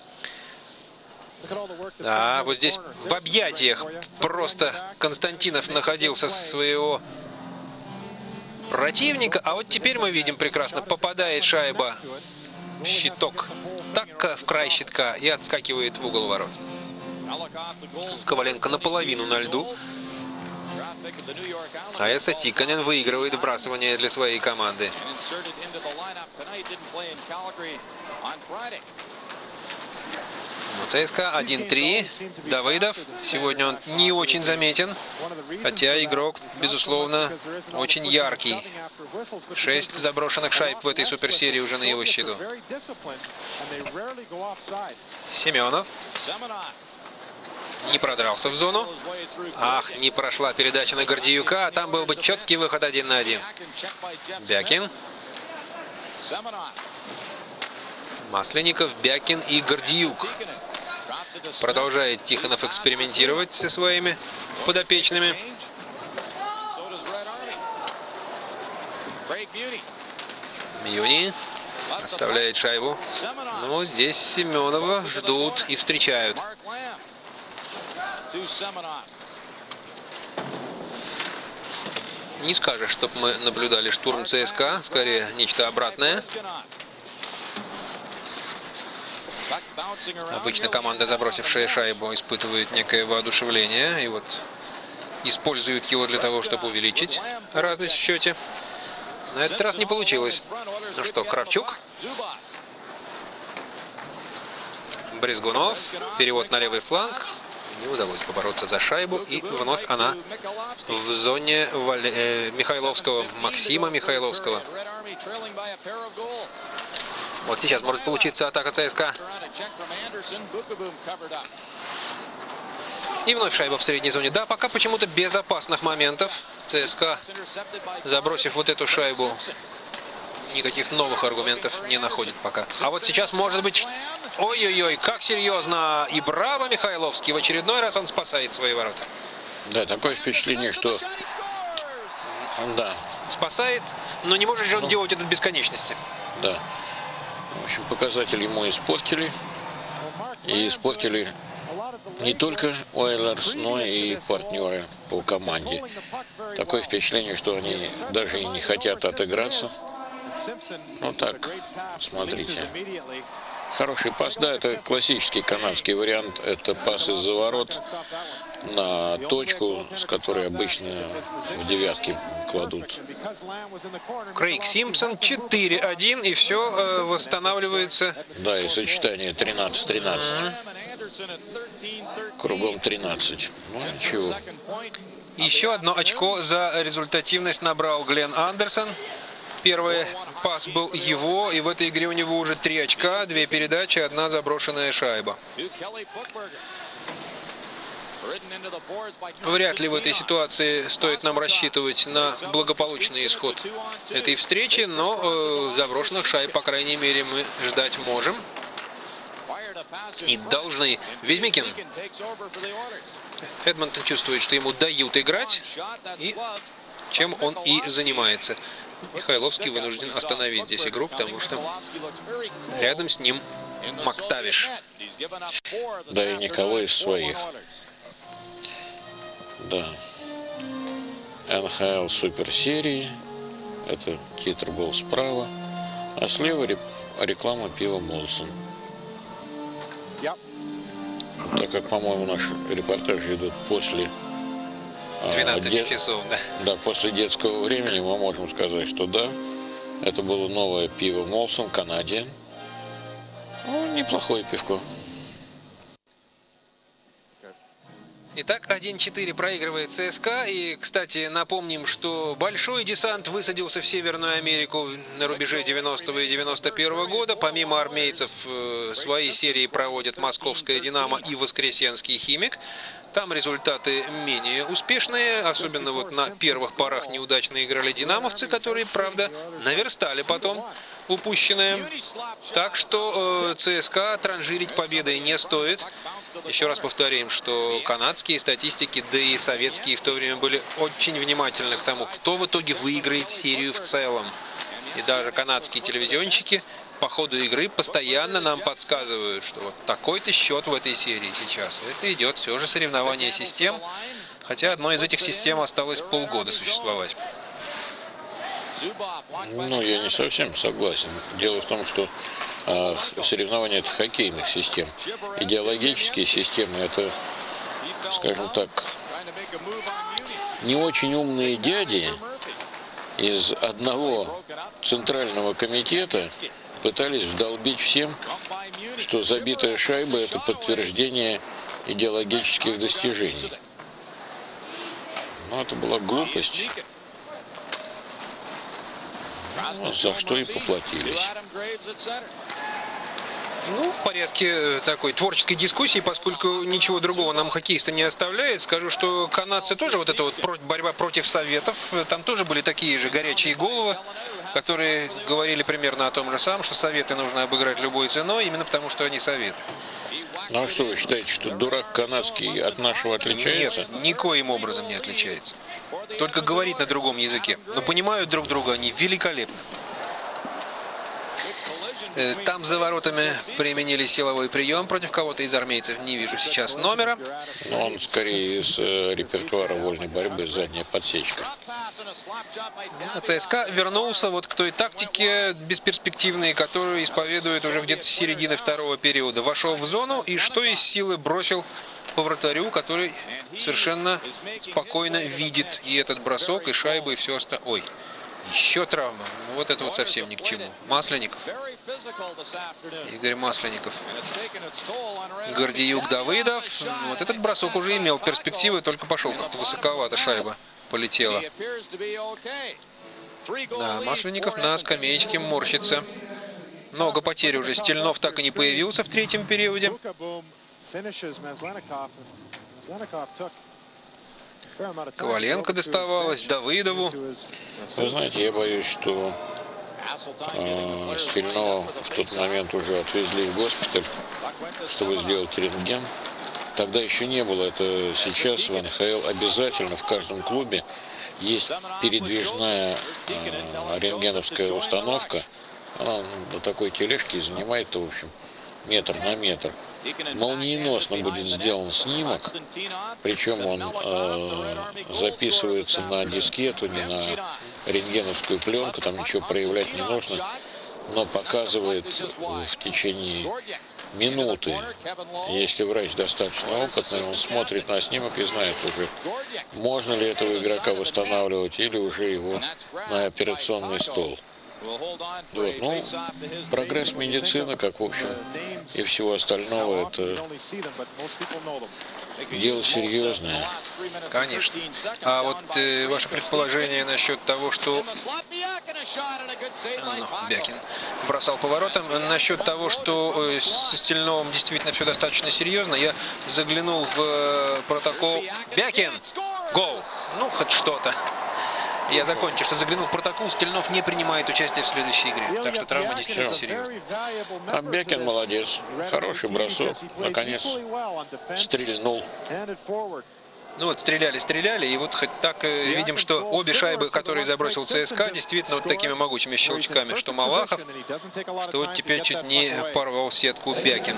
Да, вот здесь в объятиях просто Константинов находился своего противника. А вот теперь мы видим прекрасно, попадает шайба в щиток Такка, в край щитка и отскакивает в угол ворот. Коваленко наполовину на льду. А Эса Тиканен выигрывает вбрасывание для своей команды. ЦСКА 1-3. Давыдов. Сегодня он не очень заметен, хотя игрок, безусловно, очень яркий. 6 заброшенных шайб в этой суперсерии уже на его счету. Семенов. Не продрался в зону. Ах, не прошла передача на Гордиюка. Там был бы четкий выход 1 на 1. Бякин. Масленников, Бякин и Гордиюк. Продолжает Тихонов экспериментировать со своими подопечными. Мьюни оставляет шайбу. Но здесь Семенова ждут и встречают. Не скажешь, чтобы мы наблюдали штурм ЦСКА, скорее нечто обратное. Обычно команда, забросившая шайбу, испытывает некое воодушевление и вот используют его для того, чтобы увеличить разность в счете. На этот раз не получилось. Ну что, Кравчук. Брезгунов. Перевод на левый фланг. Не удалось побороться за шайбу. И вновь она в зоне Михайловского, Максима Михайловского. Вот сейчас может получиться атака ЦСКА. И вновь шайба в средней зоне. Да, пока почему-то без опасных моментов. ЦСКА, забросив вот эту шайбу, никаких новых аргументов не находит пока. А вот сейчас может быть... Ой-ой-ой, как серьезно. И браво, Михайловский. В очередной раз он спасает свои ворота. Да, такое впечатление, что... Да. Спасает, но не может же он делать это до бесконечности. Да. В общем, показатель ему испортили. И испортили не только Уайлерс, но и партнеры по команде. Такое впечатление, что они даже и не хотят отыграться. Ну так, смотрите. Хороший пас. Да, это классический канадский вариант. Это пас из-за ворот на точку, с которой обычно в девятки кладут. Крейг Симпсон 4-1, и все восстанавливается. Да, и сочетание 13-13. Кругом 13. Ну, ничего. Еще одно очко за результативность набрал Глен Андерсон. Первый пас был его, и в этой игре у него уже 3 очка, 2 передачи, 1 заброшенная шайба. Вряд ли в этой ситуации стоит нам рассчитывать на благополучный исход этой встречи, но заброшенных шайб, по крайней мере, мы ждать можем. И должны. Везьмикин. Эдмонтон чувствует, что ему дают играть, и чем он и занимается. Михайловский вынужден остановить здесь игру, потому что рядом с ним Мактавиш. Да и никого из своих. Да. НХЛ суперсерии. Это титр был справа. А слева реклама пива Молсон. Так как, по-моему, наши репортажи идут после 12 часов, да. Да, после детского времени мы можем сказать, что да, это было новое пиво Молсон, Canadian. Ну, неплохое пивко. Итак, 1-4 проигрывает ЦСКА. И, кстати, напомним, что большой десант высадился в Северную Америку на рубеже 90-го и 91-го года. Помимо армейцев, свои серии проводят Московская «Динамо» и Воскресенский «Химик». Там результаты менее успешные, особенно вот на первых порах неудачно играли динамовцы, которые, правда, наверстали потом упущенное. Так что ЦСКА транжирить победой не стоит. Еще раз повторим, что канадские статистики, да и советские в то время были очень внимательны к тому, кто в итоге выиграет серию в целом. И даже канадские телевизионщики по ходу игры постоянно нам подсказывают, что вот такой-то счет в этой серии сейчас. Это идет все же соревнование систем, хотя одной из этих систем осталось полгода существовать. Ну, я не совсем согласен. Дело в том, что соревнования — это хоккейных систем. Идеологические системы — это, скажем так, не очень умные дяди из одного центрального комитета пытались вдолбить всем что забитая шайба – это подтверждение идеологических достижений. Но это была глупость, за что и поплатились. Ну, в порядке такой творческой дискуссии, поскольку ничего другого нам хоккеиста не оставляет, скажу, что канадцы тоже, вот эта вот борьба против Советов, там тоже были такие же горячие головы, которые говорили примерно о том же самом, что Советы нужно обыграть любой ценой, именно потому что они Советы. Ну а что вы считаете, что дурак канадский от нашего отличается? Нет, никоим образом не отличается. Только говорит на другом языке. Но понимают друг друга они великолепно. Там за воротами применили силовой прием против кого-то из армейцев. Не вижу сейчас номера. Но он скорее из репертуара вольной борьбы, задняя подсечка. А ЦСКА вернулся вот к той тактике бесперспективной, которую исповедует уже где-то с середины второго периода. Вошел в зону и что из силы бросил по вратарю, который совершенно спокойно видит и этот бросок, и шайбу, и все остальное. Ой, еще травма. Ну, вот это вот совсем ни к чему. Масленников. Игорь Масленников. Гордиюк, Давыдов. Вот этот бросок уже имел перспективы, только пошел как-то высоковато, шайба полетела. Да, Масленников на скамеечке морщится. Много потерь уже. Стельнов так и не появился в третьем периоде. Коваленко доставалось, Давыдову. Вы знаете, я боюсь, что Стельного в тот момент уже отвезли в госпиталь, чтобы сделать рентген. Тогда еще не было. Это сейчас в НХЛ обязательно в каждом клубе есть передвижная рентгеновская установка. Она на такой тележке занимает, в общем, метр на метр. Молниеносно будет сделан снимок, причем он записывается на дискету, не на рентгеновскую пленку, там ничего проявлять не нужно, но показывает в течение минуты. Если врач достаточно опытный, он смотрит на снимок и знает уже, можно ли этого игрока восстанавливать или уже его на операционный стол. Вот. Ну, прогресс медицины, как в общем и всего остального, это дело серьезное. Конечно. А вот ваше предположение насчет того, что Бякин бросал поворотом, насчет того, что со Стельновым действительно все достаточно серьезно, я заглянул в протокол. Бякин! Гол! Ну, хоть что-то. Я закончу, что заглянул в протокол, Стельнов не принимает участие в следующей игре. Так что травма действительно серьезная. А Бякин молодец. Хороший бросок. Наконец стрельнул. Ну вот стреляли, и вот хоть так видим, что обе шайбы, которые забросил ЦСКА, действительно вот такими могучими щелчками, что Малахов, что вот теперь чуть не порвал сетку Бякин.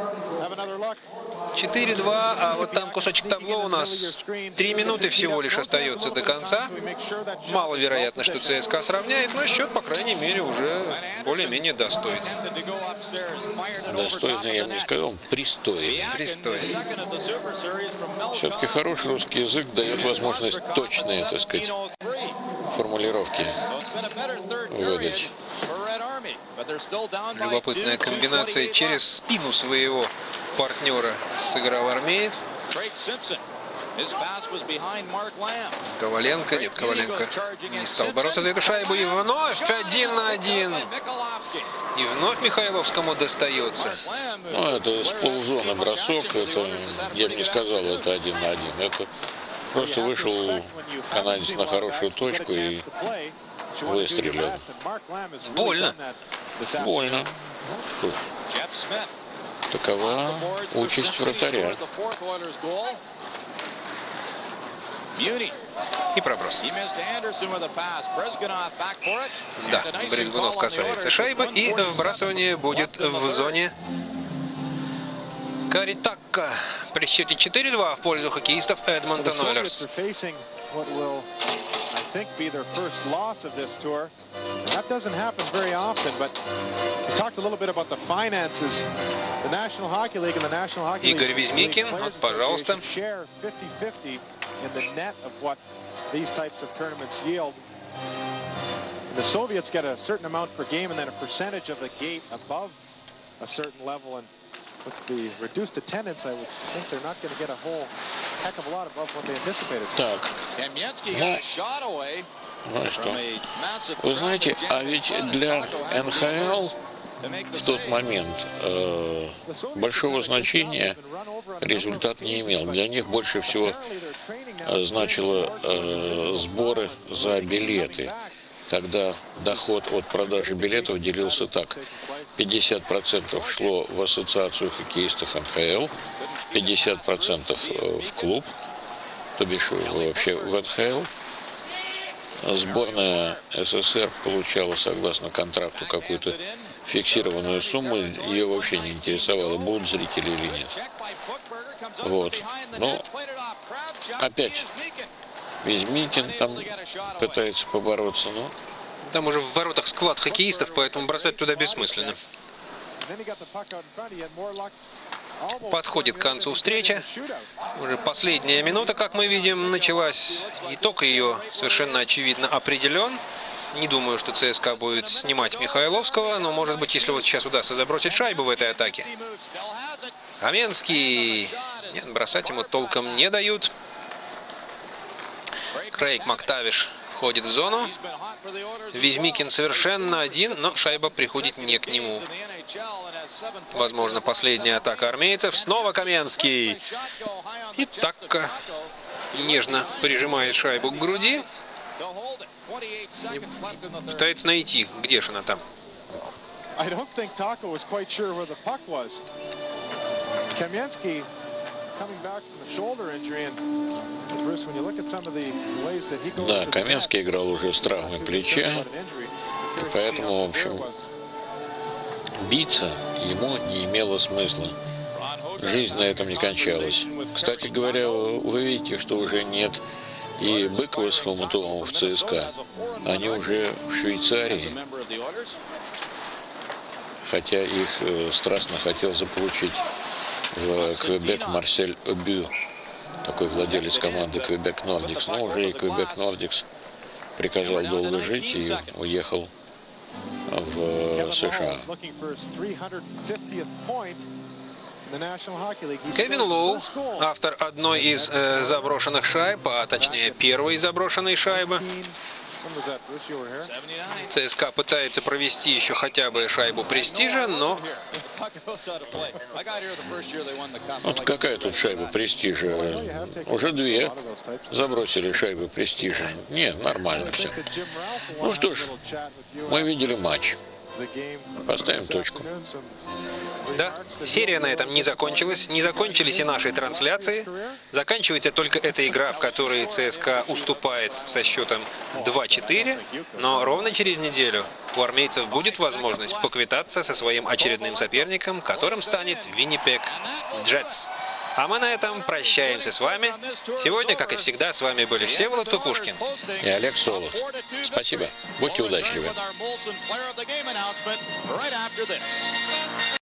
4-2, а вот там кусочек табло у нас. 3 минуты всего лишь остается до конца. Маловероятно, что ЦСКА сравняет, но счет, по крайней мере, уже более-менее достойный. Достойный, я бы не сказал, пристойный. Пристойный. Все-таки хороший русский язык дает возможность точные, так сказать, формулировки выдать. Любопытная комбинация через спину своего партнера сыграл армеец. Коваленко, нет, Коваленко не стал бороться за эту шайбу. И вновь 1-1. И вновь Михайловскому достается. Ну, это с ползоны бросок. Это, я бы не сказал, это 1-1. Это просто вышел канадец на хорошую точку и выстрелил. Больно. Больно. Ну, что ж. Такова участь вратаря. И проброс. Да, Брезгунов касается шайбы, и вбрасывание будет в зоне Каритакка. При счете 4-2 в пользу хоккеистов Эдмонтон Ойлерс. Be their first loss of this tour. And that doesn't happen very often, but we talked a little bit about the finances. The National Hockey League and the National Hockey League. Игорь Визмикин, вот, пожалуйста. Share 50-50 in the net of what these types of tournaments yield. The Soviets get a certain amount per game and then a percentage of the gate above a certain level, and with the reduced attendance, I would think they're not going to get a whole heck of a lot above what they anticipated. Так, ну что, вы знаете, а ведь для НХЛ в тот момент большого значения результат не имел. Для них больше всего значило сборы за билеты. Тогда доход от продажи билетов делился так. 50% шло в ассоциацию хоккеистов НХЛ, 50% в клуб, то бишь вообще в НХЛ. Сборная СССР получала, согласно контракту, какую-то фиксированную сумму. Ее вообще не интересовало, будут зрители или нет. Вот. Но опять Везьмикин там пытается побороться, но... Там уже в воротах склад хоккеистов, поэтому бросать туда бессмысленно. Подходит к концу встреча. Уже последняя минута, как мы видим, началась. Итог ее совершенно очевидно определен. Не думаю, что ЦСКА будет снимать Михайловского, но, может быть, если вот сейчас удастся забросить шайбу в этой атаке. Каменский. Нет, бросать ему толком не дают. Крейг Мактавиш входит в зону. Везьмикин совершенно один, но шайба приходит не к нему. Возможно, последняя атака армейцев. Снова Каменский. И так нежно прижимает шайбу к груди. И пытается найти, где же она там. Да, Каменский играл уже с травмой плеча, и поэтому, в общем, биться ему не имело смысла. Жизнь на этом не кончалась. Кстати говоря, вы видите, что уже нет и Быкова с Хомутовым в ЦСКА. Они уже в Швейцарии, хотя их страстно хотел заполучить в Квебек Марсель Обю, такой владелец команды Квебек Нордикс. Но уже и Квебек Нордикс приказал долго жить и уехал в США. Кевин Лоу, автор одной из заброшенных шайб, а точнее первой заброшенной шайбы. ЦСКА пытается провести еще хотя бы шайбу престижа, но... Вот какая тут шайба престижа? Уже две забросили шайбы престижа. Нет, нормально все. Ну что ж, мы видели матч. Поставим точку. Да, серия на этом не закончилась. Не закончились и наши трансляции. Заканчивается только эта игра, в которой ЦСКА уступает со счетом 2-4. Но ровно через неделю у армейцев будет возможность поквитаться со своим очередным соперником, которым станет Виннипег Джетс. А мы на этом прощаемся с вами. Сегодня, как и всегда, с вами были Всеволод Кукушкин и Олег Солод. Спасибо. Будьте удачливы.